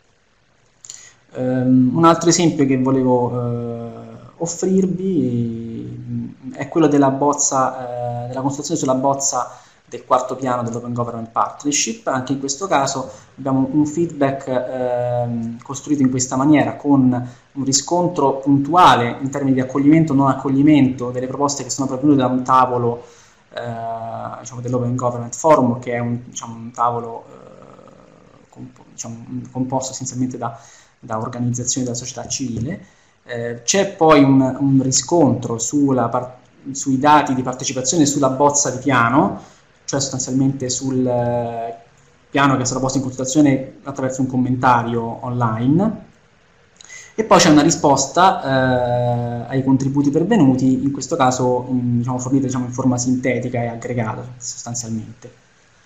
Um, un altro esempio che volevo uh, offrirvi è quello della bozza, uh, della consultazione sulla bozza del quarto piano dell'Open Government Partnership. Anche in questo caso abbiamo un feedback eh, costruito in questa maniera, con un riscontro puntuale in termini di accoglimento o non accoglimento delle proposte che sono provenute da un tavolo eh, diciamo, dell'Open Government Forum, che è un, diciamo, un tavolo eh, comp diciamo, composto essenzialmente da, da organizzazioni della società civile. Eh, c'è poi un, un riscontro sulla parte sui dati di partecipazione sulla bozza di piano, cioè sostanzialmente sul eh, piano che è stato posto in consultazione attraverso un commentario online, e poi c'è una risposta eh, ai contributi pervenuti, in questo caso in, diciamo, fornita diciamo, in forma sintetica e aggregata sostanzialmente.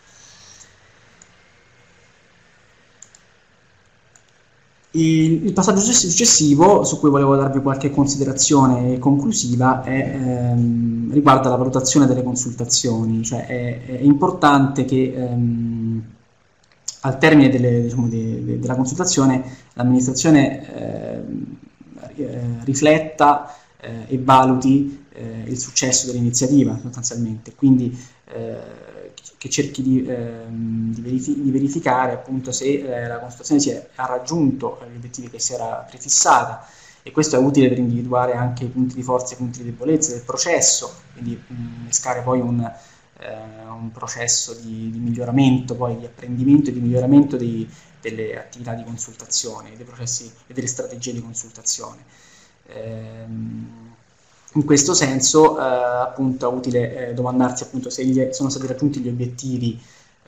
Il, il passaggio successivo, su cui volevo darvi qualche considerazione conclusiva, è, ehm, riguarda la valutazione delle consultazioni. Cioè è, è importante che ehm, al termine delle, diciamo, de, de, della consultazione l'amministrazione ehm, eh, rifletta eh, e valuti eh, il successo dell'iniziativa sostanzialmente, quindi eh, che cerchi di, ehm, di, verifi- di verificare appunto se eh, la consultazione si è, ha raggiunto gli obiettivi che si era prefissata, e questo è utile per individuare anche i punti di forza e i punti di debolezza del processo, quindi innescare poi un, eh, un processo di, di miglioramento, poi di apprendimento e di miglioramento dei, delle attività di consultazione, dei processi e delle strategie di consultazione. Ehm, In questo senso, eh, appunto, è utile eh, domandarsi appunto se gli, sono stati raggiunti gli obiettivi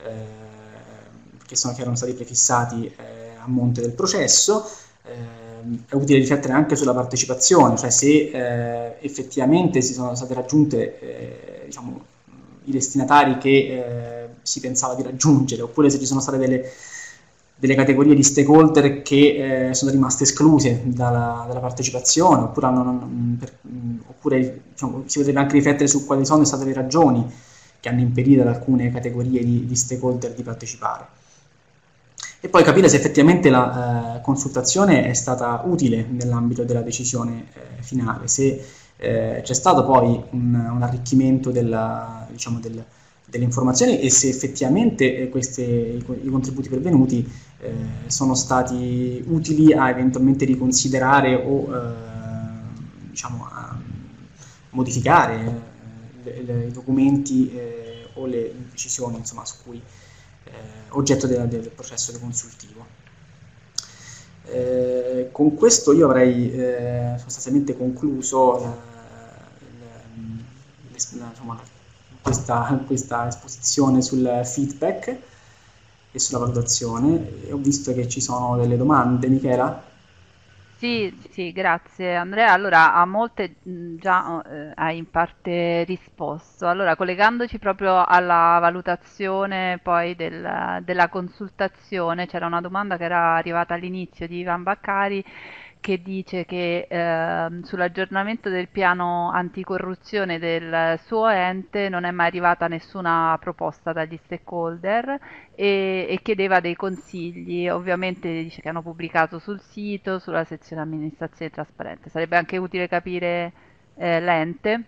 eh, che, sono, che erano stati prefissati eh, a monte del processo. Eh, è utile riflettere anche sulla partecipazione, cioè se eh, effettivamente si sono state raggiunte eh, diciamo, i destinatari che eh, si pensava di raggiungere, oppure se ci sono state delle delle categorie di stakeholder che eh, sono rimaste escluse dalla, dalla partecipazione, oppure, hanno, non, per, oppure diciamo, si potrebbe anche riflettere su quali sono state le ragioni che hanno impedito ad alcune categorie di, di stakeholder di partecipare. E poi capire se effettivamente la eh, consultazione è stata utile nell'ambito della decisione eh, finale, se eh, c'è stato poi un, un arricchimento della, diciamo, del, delle informazioni, e se effettivamente queste, i, i contributi pervenuti eh, sono stati utili a eventualmente riconsiderare o eh, diciamo a modificare eh, le, le, i documenti eh, o le decisioni insomma, su cui eh, oggetto del, del processo consultivo. Eh, con questo io avrei eh, sostanzialmente concluso la, la, la, insomma, Questa, questa esposizione sul feedback e sulla valutazione, e ho visto che ci sono delle domande. Michela? Sì, sì, grazie Andrea. Allora, a molte mh, già eh, hai in parte risposto. Allora, collegandoci proprio alla valutazione poi del- della consultazione, c'era una domanda che era arrivata all'inizio di Ivan Baccari, che dice che ehm, sull'aggiornamento del piano anticorruzione del suo ente non è mai arrivata nessuna proposta dagli stakeholder, e, e chiedeva dei consigli. Ovviamente dice che hanno pubblicato sul sito, sulla sezione amministrazione trasparente. Sarebbe anche utile capire eh, l'ente.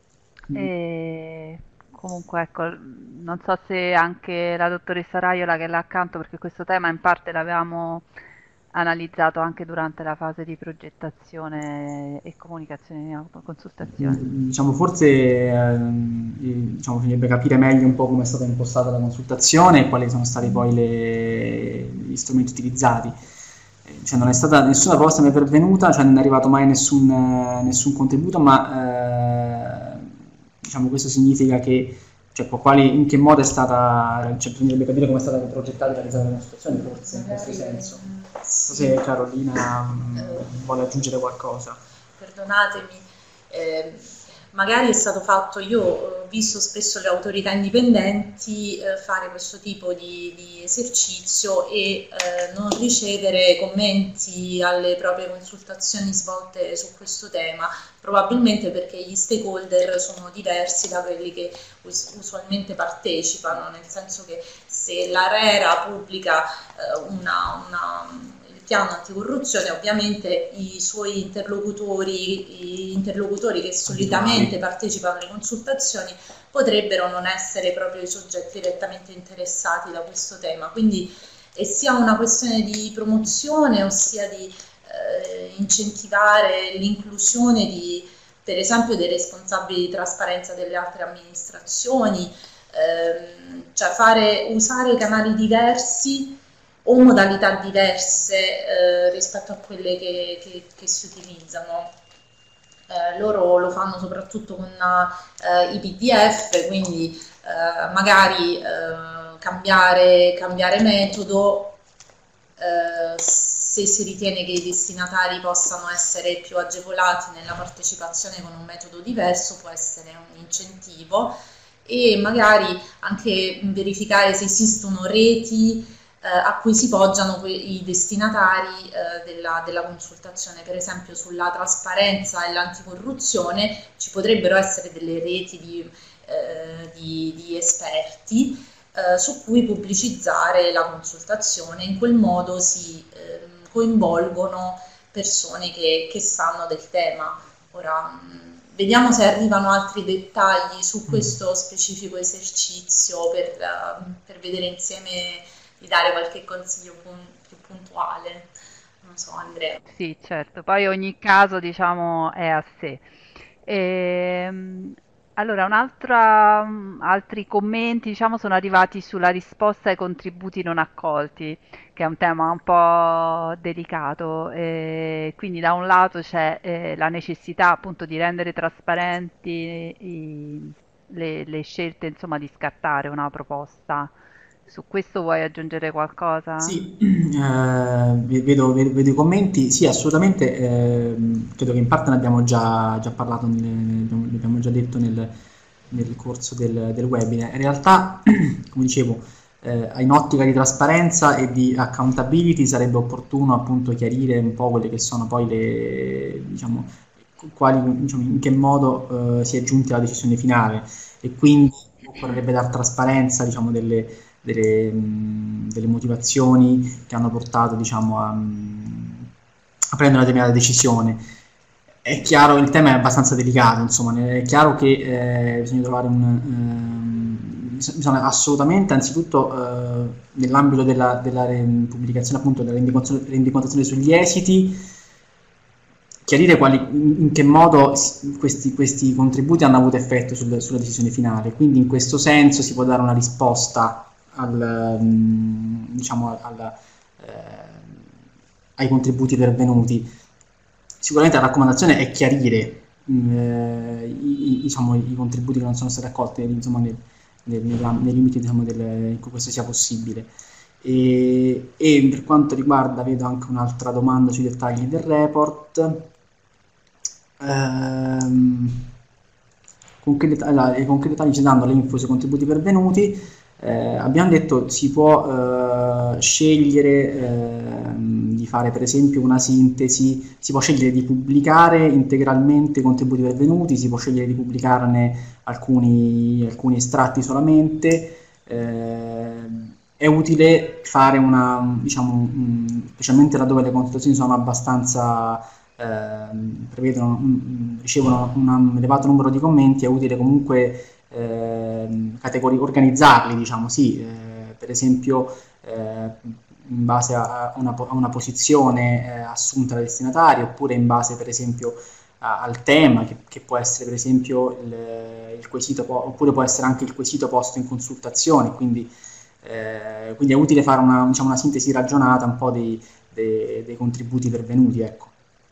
E comunque ecco, non so se anche la dottoressa Raiola che è là accanto, perché questo tema in parte l'avevamo analizzato anche durante la fase di progettazione e comunicazione e consultazione. Diciamo, forse ehm, eh, diciamo, bisognerebbe capire meglio un po' come è stata impostata la consultazione e quali sono stati poi le- gli strumenti utilizzati. Eh, Cioè, non è stata nessuna proposta mi è pervenuta, cioè non è arrivato mai nessun, eh, nessun contributo, ma eh, diciamo, questo significa che cioè, qua- quali, in che modo è stata, cioè, bisognerebbe capire come è stata progettata e realizzata la consultazione, forse in questo senso. Non so se Carolina mh, vuole aggiungere qualcosa. Perdonatemi, eh, magari è stato fatto, io ho visto spesso le autorità indipendenti eh, fare questo tipo di, di esercizio e eh, non ricevere commenti alle proprie consultazioni svolte su questo tema, probabilmente perché gli stakeholder sono diversi da quelli che us- usualmente partecipano, nel senso che se l'ARERA pubblica eh, una, una piano anticorruzione, ovviamente i suoi interlocutori, gli interlocutori che solitamente partecipano alle consultazioni potrebbero non essere proprio i soggetti direttamente interessati da questo tema, quindi è sia una questione di promozione, ossia di eh, incentivare l'inclusione di, per esempio, dei responsabili di trasparenza delle altre amministrazioni, ehm, cioè fare, usare canali diversi o modalità diverse eh, rispetto a quelle che, che, che si utilizzano. Eh, eh, loro lo fanno soprattutto con eh, i P D F, quindi eh, magari eh, cambiare, cambiare metodo, eh, se si ritiene che i destinatari possano essere più agevolati nella partecipazione con un metodo diverso, può essere un incentivo, e magari anche verificare se esistono reti eh, a cui si poggiano i destinatari eh, della, della consultazione. Per esempio, sulla trasparenza e l'anticorruzione ci potrebbero essere delle reti di, eh, di, di esperti eh, su cui pubblicizzare la consultazione. In quel modo si eh, coinvolgono persone che, che sanno del tema. Ora, mh, vediamo se arrivano altri dettagli su questo specifico esercizio per, uh, per vedere insieme di dare qualche consiglio pun più puntuale. Non so, Andrea. Sì, certo, poi ogni caso diciamo è a sé. Ehm, allora, un'altra, mm, altri commenti diciamo sono arrivati sulla risposta ai contributi non accolti, che è un tema un po' delicato. E quindi da un lato c'è eh, la necessità appunto di rendere trasparenti i- le, le scelte, insomma, di scartare una proposta. Su questo vuoi aggiungere qualcosa? Sì, eh, vedo, vedo- vedo i commenti, sì, assolutamente, ehm, credo che in parte ne abbiamo già, già parlato, nel- ne abbiamo, ne abbiamo già detto nel, nel corso del, del webinar. In realtà, come dicevo, eh, in ottica di trasparenza e di accountability sarebbe opportuno appunto chiarire un po' quelle che sono poi le, diciamo, quali, diciamo, in che modo eh, si è giunti alla decisione finale, e quindi occorrerebbe dar trasparenza, diciamo, delle delle, mh, delle motivazioni che hanno portato, diciamo, a, mh, a prendere una determinata decisione. È chiaro, il tema è abbastanza delicato, insomma, è chiaro che eh, bisogna trovare un... ehm, bis- bisogna assolutamente, anzitutto, eh, nell'ambito della, della re- pubblicazione, appunto, della rendicontazione, rendicontazione sugli esiti, chiarire quali, in, in che modo s- questi, questi contributi hanno avuto effetto sul- sulla decisione finale. Quindi in questo senso si può dare una risposta al, mm, diciamo, al, eh, ai contributi pervenuti. Sicuramente la raccomandazione è chiarire mm, eh, i, i- diciamo, i contributi che non sono stati accolti, insomma, nel- nel- nella- nei limiti, diciamo, del- in cui questo sia possibile. E, e per quanto riguarda, vedo anche un'altra domanda sui dettagli del report. Ehm, con che, det- allora, e con che dettagli ci danno le info sui contributi pervenuti? Eh, abbiamo detto si può eh, scegliere ehm, di fare per esempio una sintesi, si può scegliere di pubblicare integralmente i contributi pervenuti, si può scegliere di pubblicarne alcuni, alcuni estratti solamente. Eh, è utile fare una, diciamo, un- specialmente laddove le consultazioni sono abbastanza ehm, prevedono, un- ricevono un elevato numero di commenti, è utile comunque ehm, categori- organizzarli, diciamo, sì, eh, per esempio eh, in base a una, a una posizione eh, assunta dal destinatario, oppure in base per esempio a- al tema, che, che può essere per esempio il, il quesito, po- oppure può essere anche il quesito posto in consultazione, quindi, eh, quindi è utile fare una, diciamo, una sintesi ragionata un po' dei, dei, dei contributi pervenuti, ecco.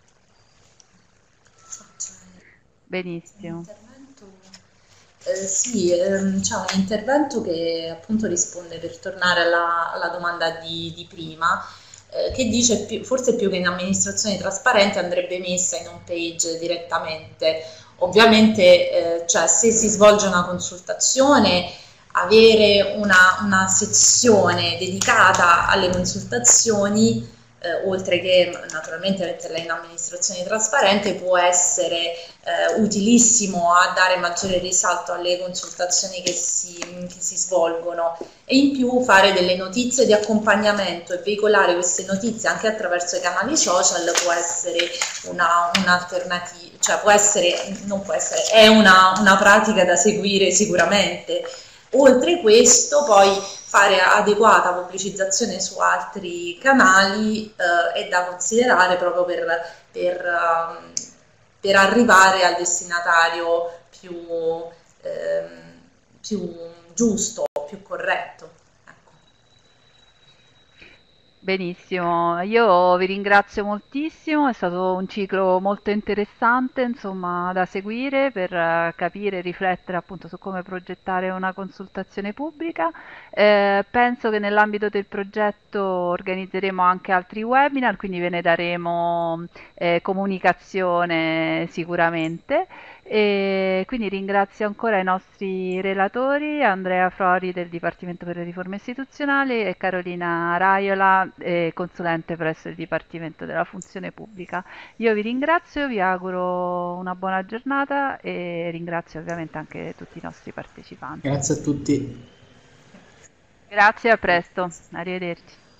Faccio un Benissimo. intervento. Eh, sì, ehm, c'è un intervento che appunto risponde, per tornare alla, alla domanda di, di prima, eh, che dice più, forse più che in amministrazione trasparente andrebbe messa in home page direttamente. Ovviamente, eh, cioè, se si svolge una consultazione, avere una, una sezione dedicata alle consultazioni, eh, oltre che naturalmente metterla in amministrazione trasparente, può essere eh, utilissimo a dare maggiore risalto alle consultazioni che si, che si svolgono, e in più fare delle notizie di accompagnamento e veicolare queste notizie anche attraverso i canali social può essere una, un'alternativa, cioè può essere, non può essere, è una, una pratica da seguire sicuramente. Oltre questo, poi fare adeguata pubblicizzazione su altri canali eh, è da considerare proprio per, per, um, per arrivare al destinatario più, ehm, più giusto, più corretto. Ecco. Benissimo, io vi ringrazio moltissimo, è stato un ciclo molto interessante, insomma, da seguire per eh, capire e riflettere appunto su come progettare una consultazione pubblica. Eh, penso che nell'ambito del progetto organizzeremo anche altri webinar, quindi ve ne daremo eh, comunicazione sicuramente. E quindi ringrazio ancora i nostri relatori, Andrea Frori del Dipartimento per le Riforme Istituzionali e Carolina Raiola, eh, consulente presso il Dipartimento della Funzione Pubblica. Io vi ringrazio, vi auguro una buona giornata e ringrazio ovviamente anche tutti i nostri partecipanti. Grazie a tutti. Grazie, a presto, arrivederci.